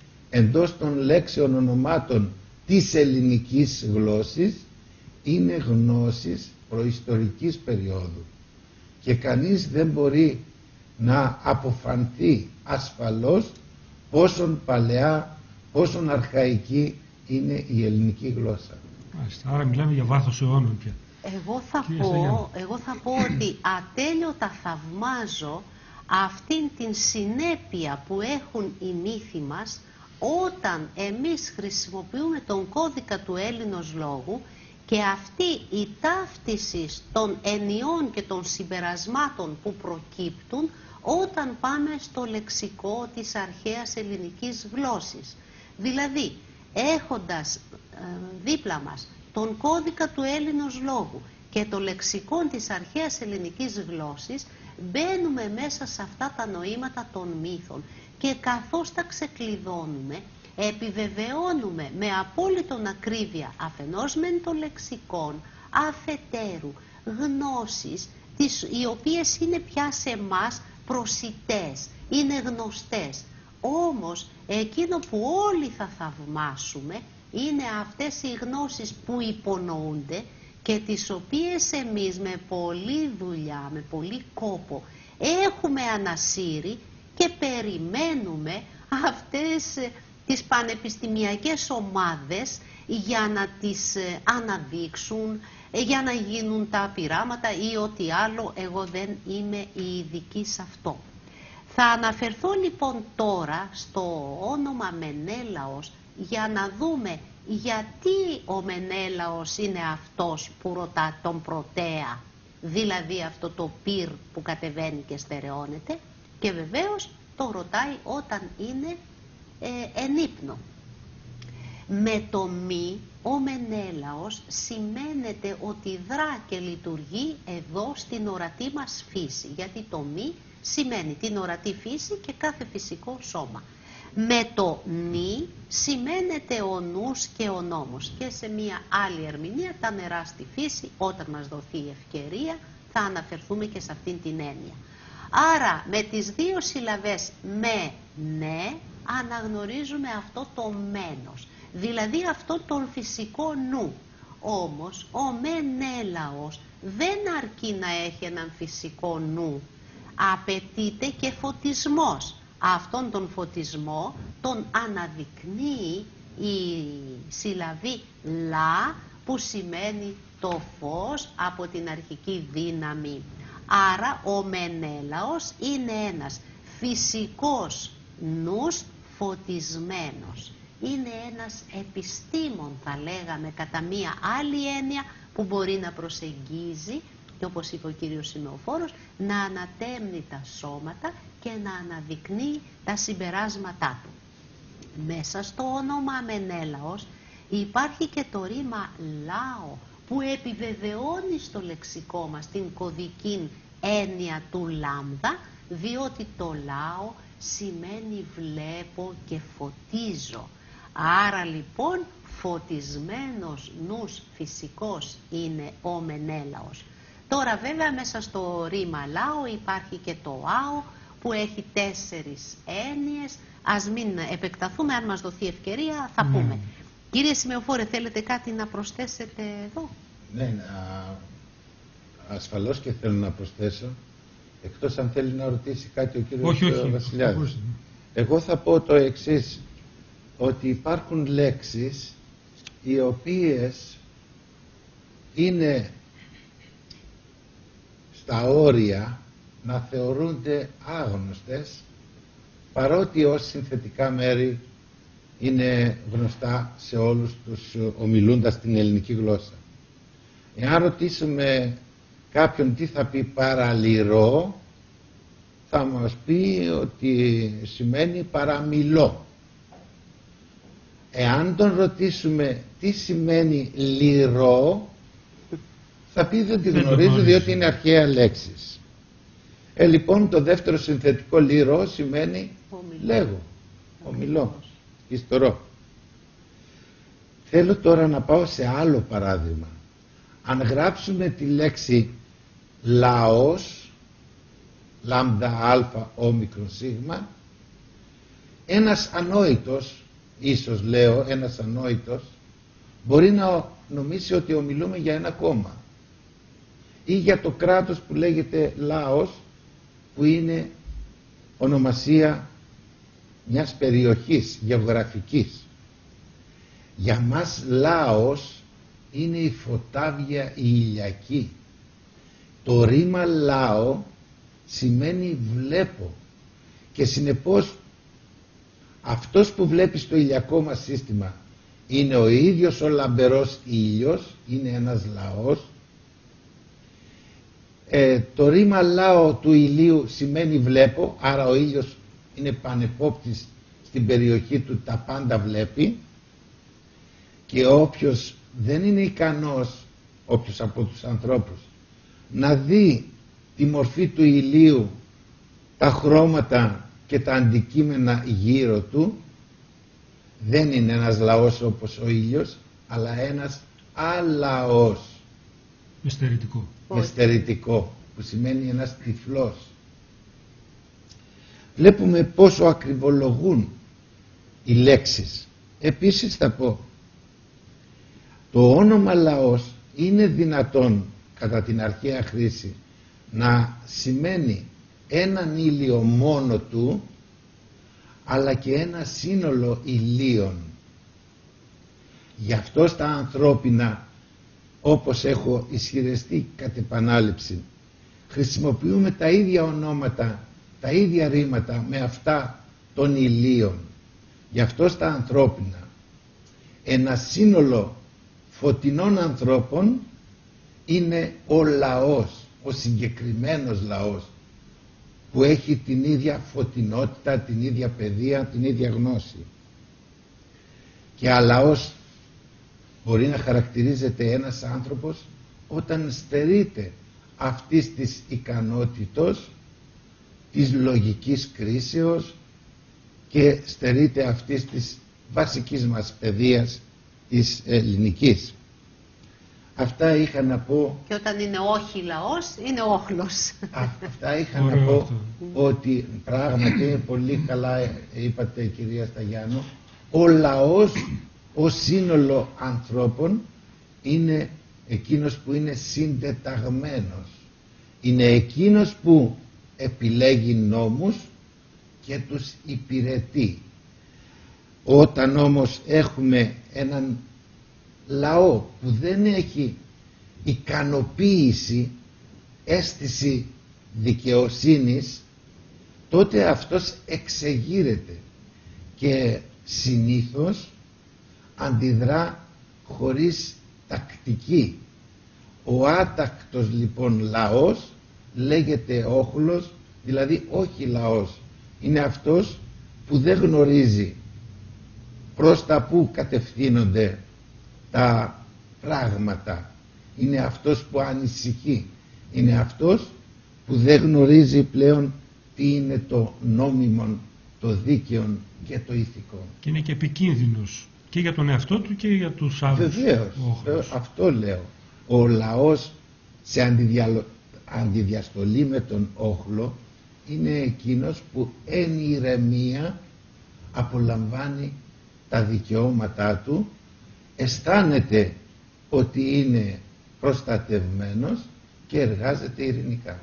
εντός των λέξεων ονομάτων της ελληνικής γλώσσης είναι γνώσεις προϊστορικής περίοδου και κανείς δεν μπορεί να αποφανθεί ασφαλώς πόσον παλαιά, πόσον αρχαϊκή είναι η ελληνική γλώσσα. Μάλιστα, άρα μιλάμε για βάθος αιώνων πια. Εγώ θα, πω, εγώ θα πω ότι ατέλειωτα θαυμάζω αυτήν την συνέπεια που έχουν οι μύθοι μας όταν εμείς χρησιμοποιούμε τον κώδικα του Έλληνος λόγου και αυτή η ταύτιση των ενιών και των συμπερασμάτων που προκύπτουν όταν πάμε στο λεξικό της αρχαίας ελληνικής γλώσσης. Δηλαδή, έχοντας ε, δίπλα μας τον κώδικα του Έλληνος λόγου και το λεξικό της αρχαίας ελληνικής γλώσσης, μπαίνουμε μέσα σε αυτά τα νοήματα των μύθων και καθώς τα ξεκλειδώνουμε, επιβεβαιώνουμε με απόλυτον ακρίβεια αφενός μεν το λεξικόν, αφετέρου γνώσεις, τις, οι οποίες είναι πια σε εμάς προσιτές, είναι γνωστές. Όμως εκείνο που όλοι θα θαυμάσουμε είναι αυτές οι γνώσεις που υπονοούνται και τις οποίες εμείς με πολλή δουλειά, με πολύ κόπο έχουμε ανασύρει και περιμένουμε αυτές τις πανεπιστημιακές ομάδες για να τις αναδείξουν, για να γίνουν τα πειράματα ή ό,τι άλλο. Εγώ δεν είμαι η ειδική σε αυτό. Θα αναφερθώ λοιπόν τώρα στο όνομα Μενέλαος για να δούμε γιατί ο Μενέλαος είναι αυτός που ρωτά τον Πρωτέα, δηλαδή αυτό το πυρ που κατεβαίνει και στερεώνεται, και βεβαίως το ρωτάει όταν είναι ε, εν ύπνο. Με το μη ο Μενέλαος σημαίνεται ότι δρά και λειτουργεί εδώ στην ορατή μας φύση, γιατί το μη σημαίνει την ορατή φύση και κάθε φυσικό σώμα. Με το νη σημαίνεται ο νους και ο νόμος, και σε μια άλλη ερμηνεία τα νερά στη φύση. Όταν μας δοθεί η ευκαιρία θα αναφερθούμε και σε αυτήν την έννοια. Άρα με τις δύο συλλαβές με, ναι, αναγνωρίζουμε αυτό το μένος, δηλαδή αυτό τον φυσικό νου. Όμως ο Μενέλαος δεν αρκεί να έχει έναν φυσικό νου, απαιτείται και φωτισμός. Αυτόν τον φωτισμό τον αναδεικνύει η συλλαβή λα, που σημαίνει το φως από την αρχική δύναμη. Άρα ο Μενέλαος είναι ένας φυσικός νους φωτισμένος. Είναι ένας επιστήμον, θα λέγαμε κατά μία άλλη έννοια, που μπορεί να προσεγγίζει και, όπως είπε ο κύριος Σημεοφόρος, να ανατέμνει τα σώματα και να αναδεικνύει τα συμπεράσματά του. Μέσα στο όνομα Μενέλαος υπάρχει και το ρήμα λάο, που επιβεβαιώνει στο λεξικό μας την κωδική έννοια του λάμδα, διότι το λάο σημαίνει βλέπω και φωτίζω. Άρα λοιπόν φωτισμένος νους φυσικός είναι ο Μενέλαος. Τώρα βέβαια μέσα στο ρήμα λάο υπάρχει και το άο, που έχει τέσσερις έννοιες. Ας μην επεκταθούμε, αν μας δοθεί ευκαιρία θα πούμε. Mm. Κύριε Σημεοφόρε, θέλετε κάτι να προσθέσετε εδώ? Ναι, α, ασφαλώς και θέλω να προσθέσω εκτός αν θέλει να ρωτήσει κάτι ο κύριος όχι, όχι, Βασιλιάδης. όχι. Εγώ θα πω το εξής, ότι υπάρχουν λέξεις οι οποίες είναι στα όρια να θεωρούνται άγνωστες, παρότι ως συνθετικά μέρη είναι γνωστά σε όλους τους ομιλούντας την ελληνική γλώσσα. Εάν ρωτήσουμε κάποιον τι θα πει παραλυρώ, θα μας πει ότι σημαίνει παραμιλώ. Εάν τον ρωτήσουμε τι σημαίνει λυρώ, θα πει δεν τη γνωρίζω διότι είναι αρχαία λέξεις. Ε, λοιπόν, το δεύτερο συνθετικό λυρώ σημαίνει ομιλώ. Λέγω, ομιλώ, ιστορώ. Θέλω τώρα να πάω σε άλλο παράδειγμα. Αν γράψουμε τη λέξη λαός, λάμδα αλφα όμικρον σίγμα, ένας ανόητος, ίσως λέω ένας ανόητος, μπορεί να νομίσει ότι ομιλούμε για ένα κόμμα ή για το κράτος που λέγεται λαός, που είναι ονομασία μιας περιοχής γεωγραφικής. Για μας λαός είναι η φωτάβια η ηλιακή. Το ρήμα λάο σημαίνει βλέπω και συνεπώς αυτός που βλέπει στο ηλιακό μας σύστημα είναι ο ίδιος ο λαμπερός ήλιος, είναι ένας λαός. Ε, το ρήμα λάο του ηλίου σημαίνει βλέπω, άρα ο ήλιος είναι πανεπόπτης στην περιοχή του, τα πάντα βλέπει, και όποιος δεν είναι ικανός, όποιος από τους ανθρώπους, να δει τη μορφή του ηλίου, τα χρώματα και τα αντικείμενα γύρω του, δεν είναι ένας λαός όπως ο ήλιος, αλλά ένας αλαός. Μεστερητικό. Μεστερητικό, που σημαίνει ένας τυφλός. Βλέπουμε πόσο ακριβολογούν οι λέξεις. Επίσης θα πω, το όνομα λαός είναι δυνατόν κατά την αρχαία χρήση να σημαίνει έναν ήλιο μόνο του, αλλά και ένα σύνολο ηλίων. Γι' αυτό στα ανθρώπινα, όπως έχω ισχυριστεί κατ' επανάληψη, χρησιμοποιούμε τα ίδια ονόματα, τα ίδια ρήματα με αυτά των ηλίων. Γι' αυτό στα ανθρώπινα ένα σύνολο φωτεινών ανθρώπων είναι ο λαός, ο συγκεκριμένος λαός, που έχει την ίδια φωτεινότητα, την ίδια παιδεία, την ίδια γνώση. Και αλαός μπορεί να χαρακτηρίζεται ένας άνθρωπος όταν στερείται αυτής της ικανότητος, της λογικής κρίσεως, και στερείται αυτής της βασικής μας παιδείας, της ελληνικής. Αυτά είχα να πω. Και όταν είναι όχι λαός, είναι όχλος. Α, αυτά είχα να πω, ότι πράγματι πολύ καλά είπατε, κυρία Σταγιάννου, ο λαός, ο σύνολο ανθρώπων, είναι εκείνος που είναι συντεταγμένος. Είναι εκείνος που επιλέγει νόμους και τους υπηρετεί. Όταν όμως έχουμε έναν λαό που δεν έχει ικανοποίηση, αίσθηση δικαιοσύνης, τότε αυτός εξεγείρεται και συνήθως αντιδρά χωρίς τακτική. Ο άτακτος λοιπόν λαός λέγεται όχλος, δηλαδή όχι λαός. Είναι αυτός που δεν γνωρίζει προς τα που κατευθύνονται τα πράγματα. Είναι αυτός που ανησυχεί. Είναι αυτός που δεν γνωρίζει πλέον τι είναι το νόμιμο, το δίκαιο και το ηθικό. Και είναι και επικίνδυνος και για τον εαυτό του και για τους άλλους. Βεβαίως, αυτό λέω. Ο λαός σε αντιδιαλο... αντιδιαστολή με τον όχλο είναι εκείνος που εν ηρεμία απολαμβάνει τα δικαιώματά του, αισθάνεται ότι είναι προστατευμένος και εργάζεται ειρηνικά.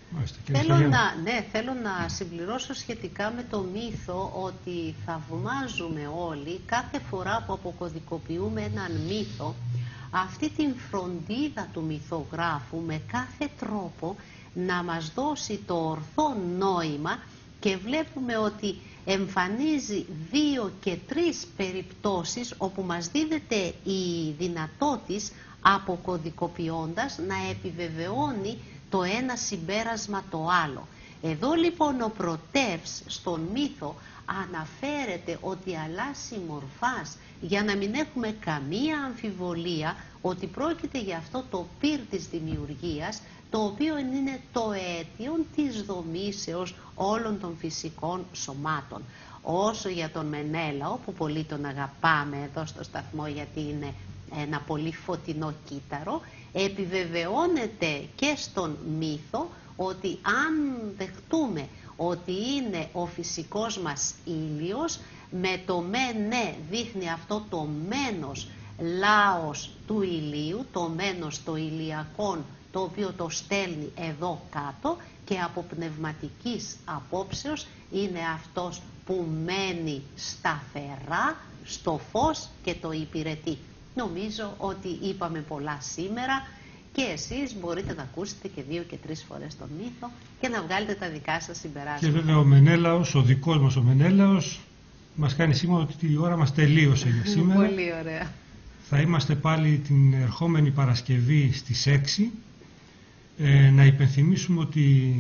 Θέλω να, ναι, θέλω να συμπληρώσω σχετικά με το μύθο ότι θαυμάζουμε όλοι κάθε φορά που αποκωδικοποιούμε έναν μύθο αυτή την φροντίδα του μυθογράφου με κάθε τρόπο να μας δώσει το ορθό νόημα, και βλέπουμε ότι εμφανίζει δύο και τρεις περιπτώσεις όπου μας δίδεται η δυνατότης αποκωδικοποιώντας να επιβεβαιώνει το ένα συμπέρασμα το άλλο. Εδώ λοιπόν ο πρωτεύς στον μύθο αναφέρεται ότι αλλάζει μορφάς για να μην έχουμε καμία αμφιβολία ότι πρόκειται για αυτό το πυρ της δημιουργίας, το οποίο είναι το αίτιον της δομήσεως όλων των φυσικών σωμάτων. Όσο για τον Μενέλαο, που πολύ τον αγαπάμε εδώ στο σταθμό γιατί είναι ένα πολύ φωτεινό κύτταρο, επιβεβαιώνεται και στον μύθο ότι αν δεχτούμε ότι είναι ο φυσικός μας ήλιος, με το μένε δείχνει αυτό το μένος λάος του ηλίου, το μένος το ηλιακόν, το οποίο το στέλνει εδώ κάτω, και από πνευματικής απόψεως είναι αυτός που μένει σταθερά στο φως και το υπηρετεί. Νομίζω ότι είπαμε πολλά σήμερα και εσείς μπορείτε να ακούσετε και δύο και τρεις φορές τον μύθο και να βγάλετε τα δικά σας συμπεράσματα. Και βέβαια ο Μενέλαος, ο δικός μας ο Μενέλαος, μας κάνει σήμερα ότι η ώρα μας τελείωσε για σήμερα. Πολύ ωραία. Θα είμαστε πάλι την ερχόμενη Παρασκευή στις έξι. Ε, να υπενθυμίσουμε ότι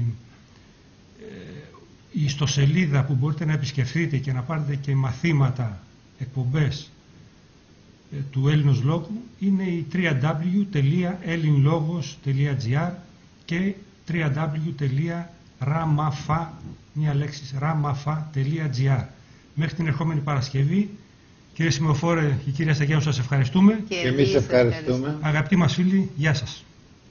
ε, η ιστοσελίδα που μπορείτε να επισκεφθείτε και να πάρετε και μαθήματα, εκπομπές ε, του Έλληνος Λόγου είναι η double-u double-u double-u τελεία ellinlogos τελεία gr και double-u double-u double-u τελεία ramafa, μια λέξη, ramafa τελεία gr. Μέχρι την ερχόμενη Παρασκευή, κύριε Σημεοφόρε και κύριε Σταγιάννου, σας ευχαριστούμε. Και εμείς ευχαριστούμε. Αγαπητοί μας φίλοι, γεια σας.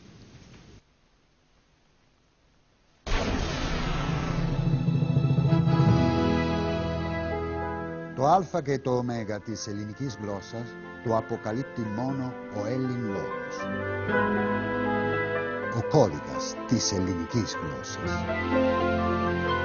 Το α και το ω της ελληνικής γλώσσας το αποκαλύπτει μόνο ο Έλλην λόγος. Ο κώδικας της ελληνικής γλώσσας.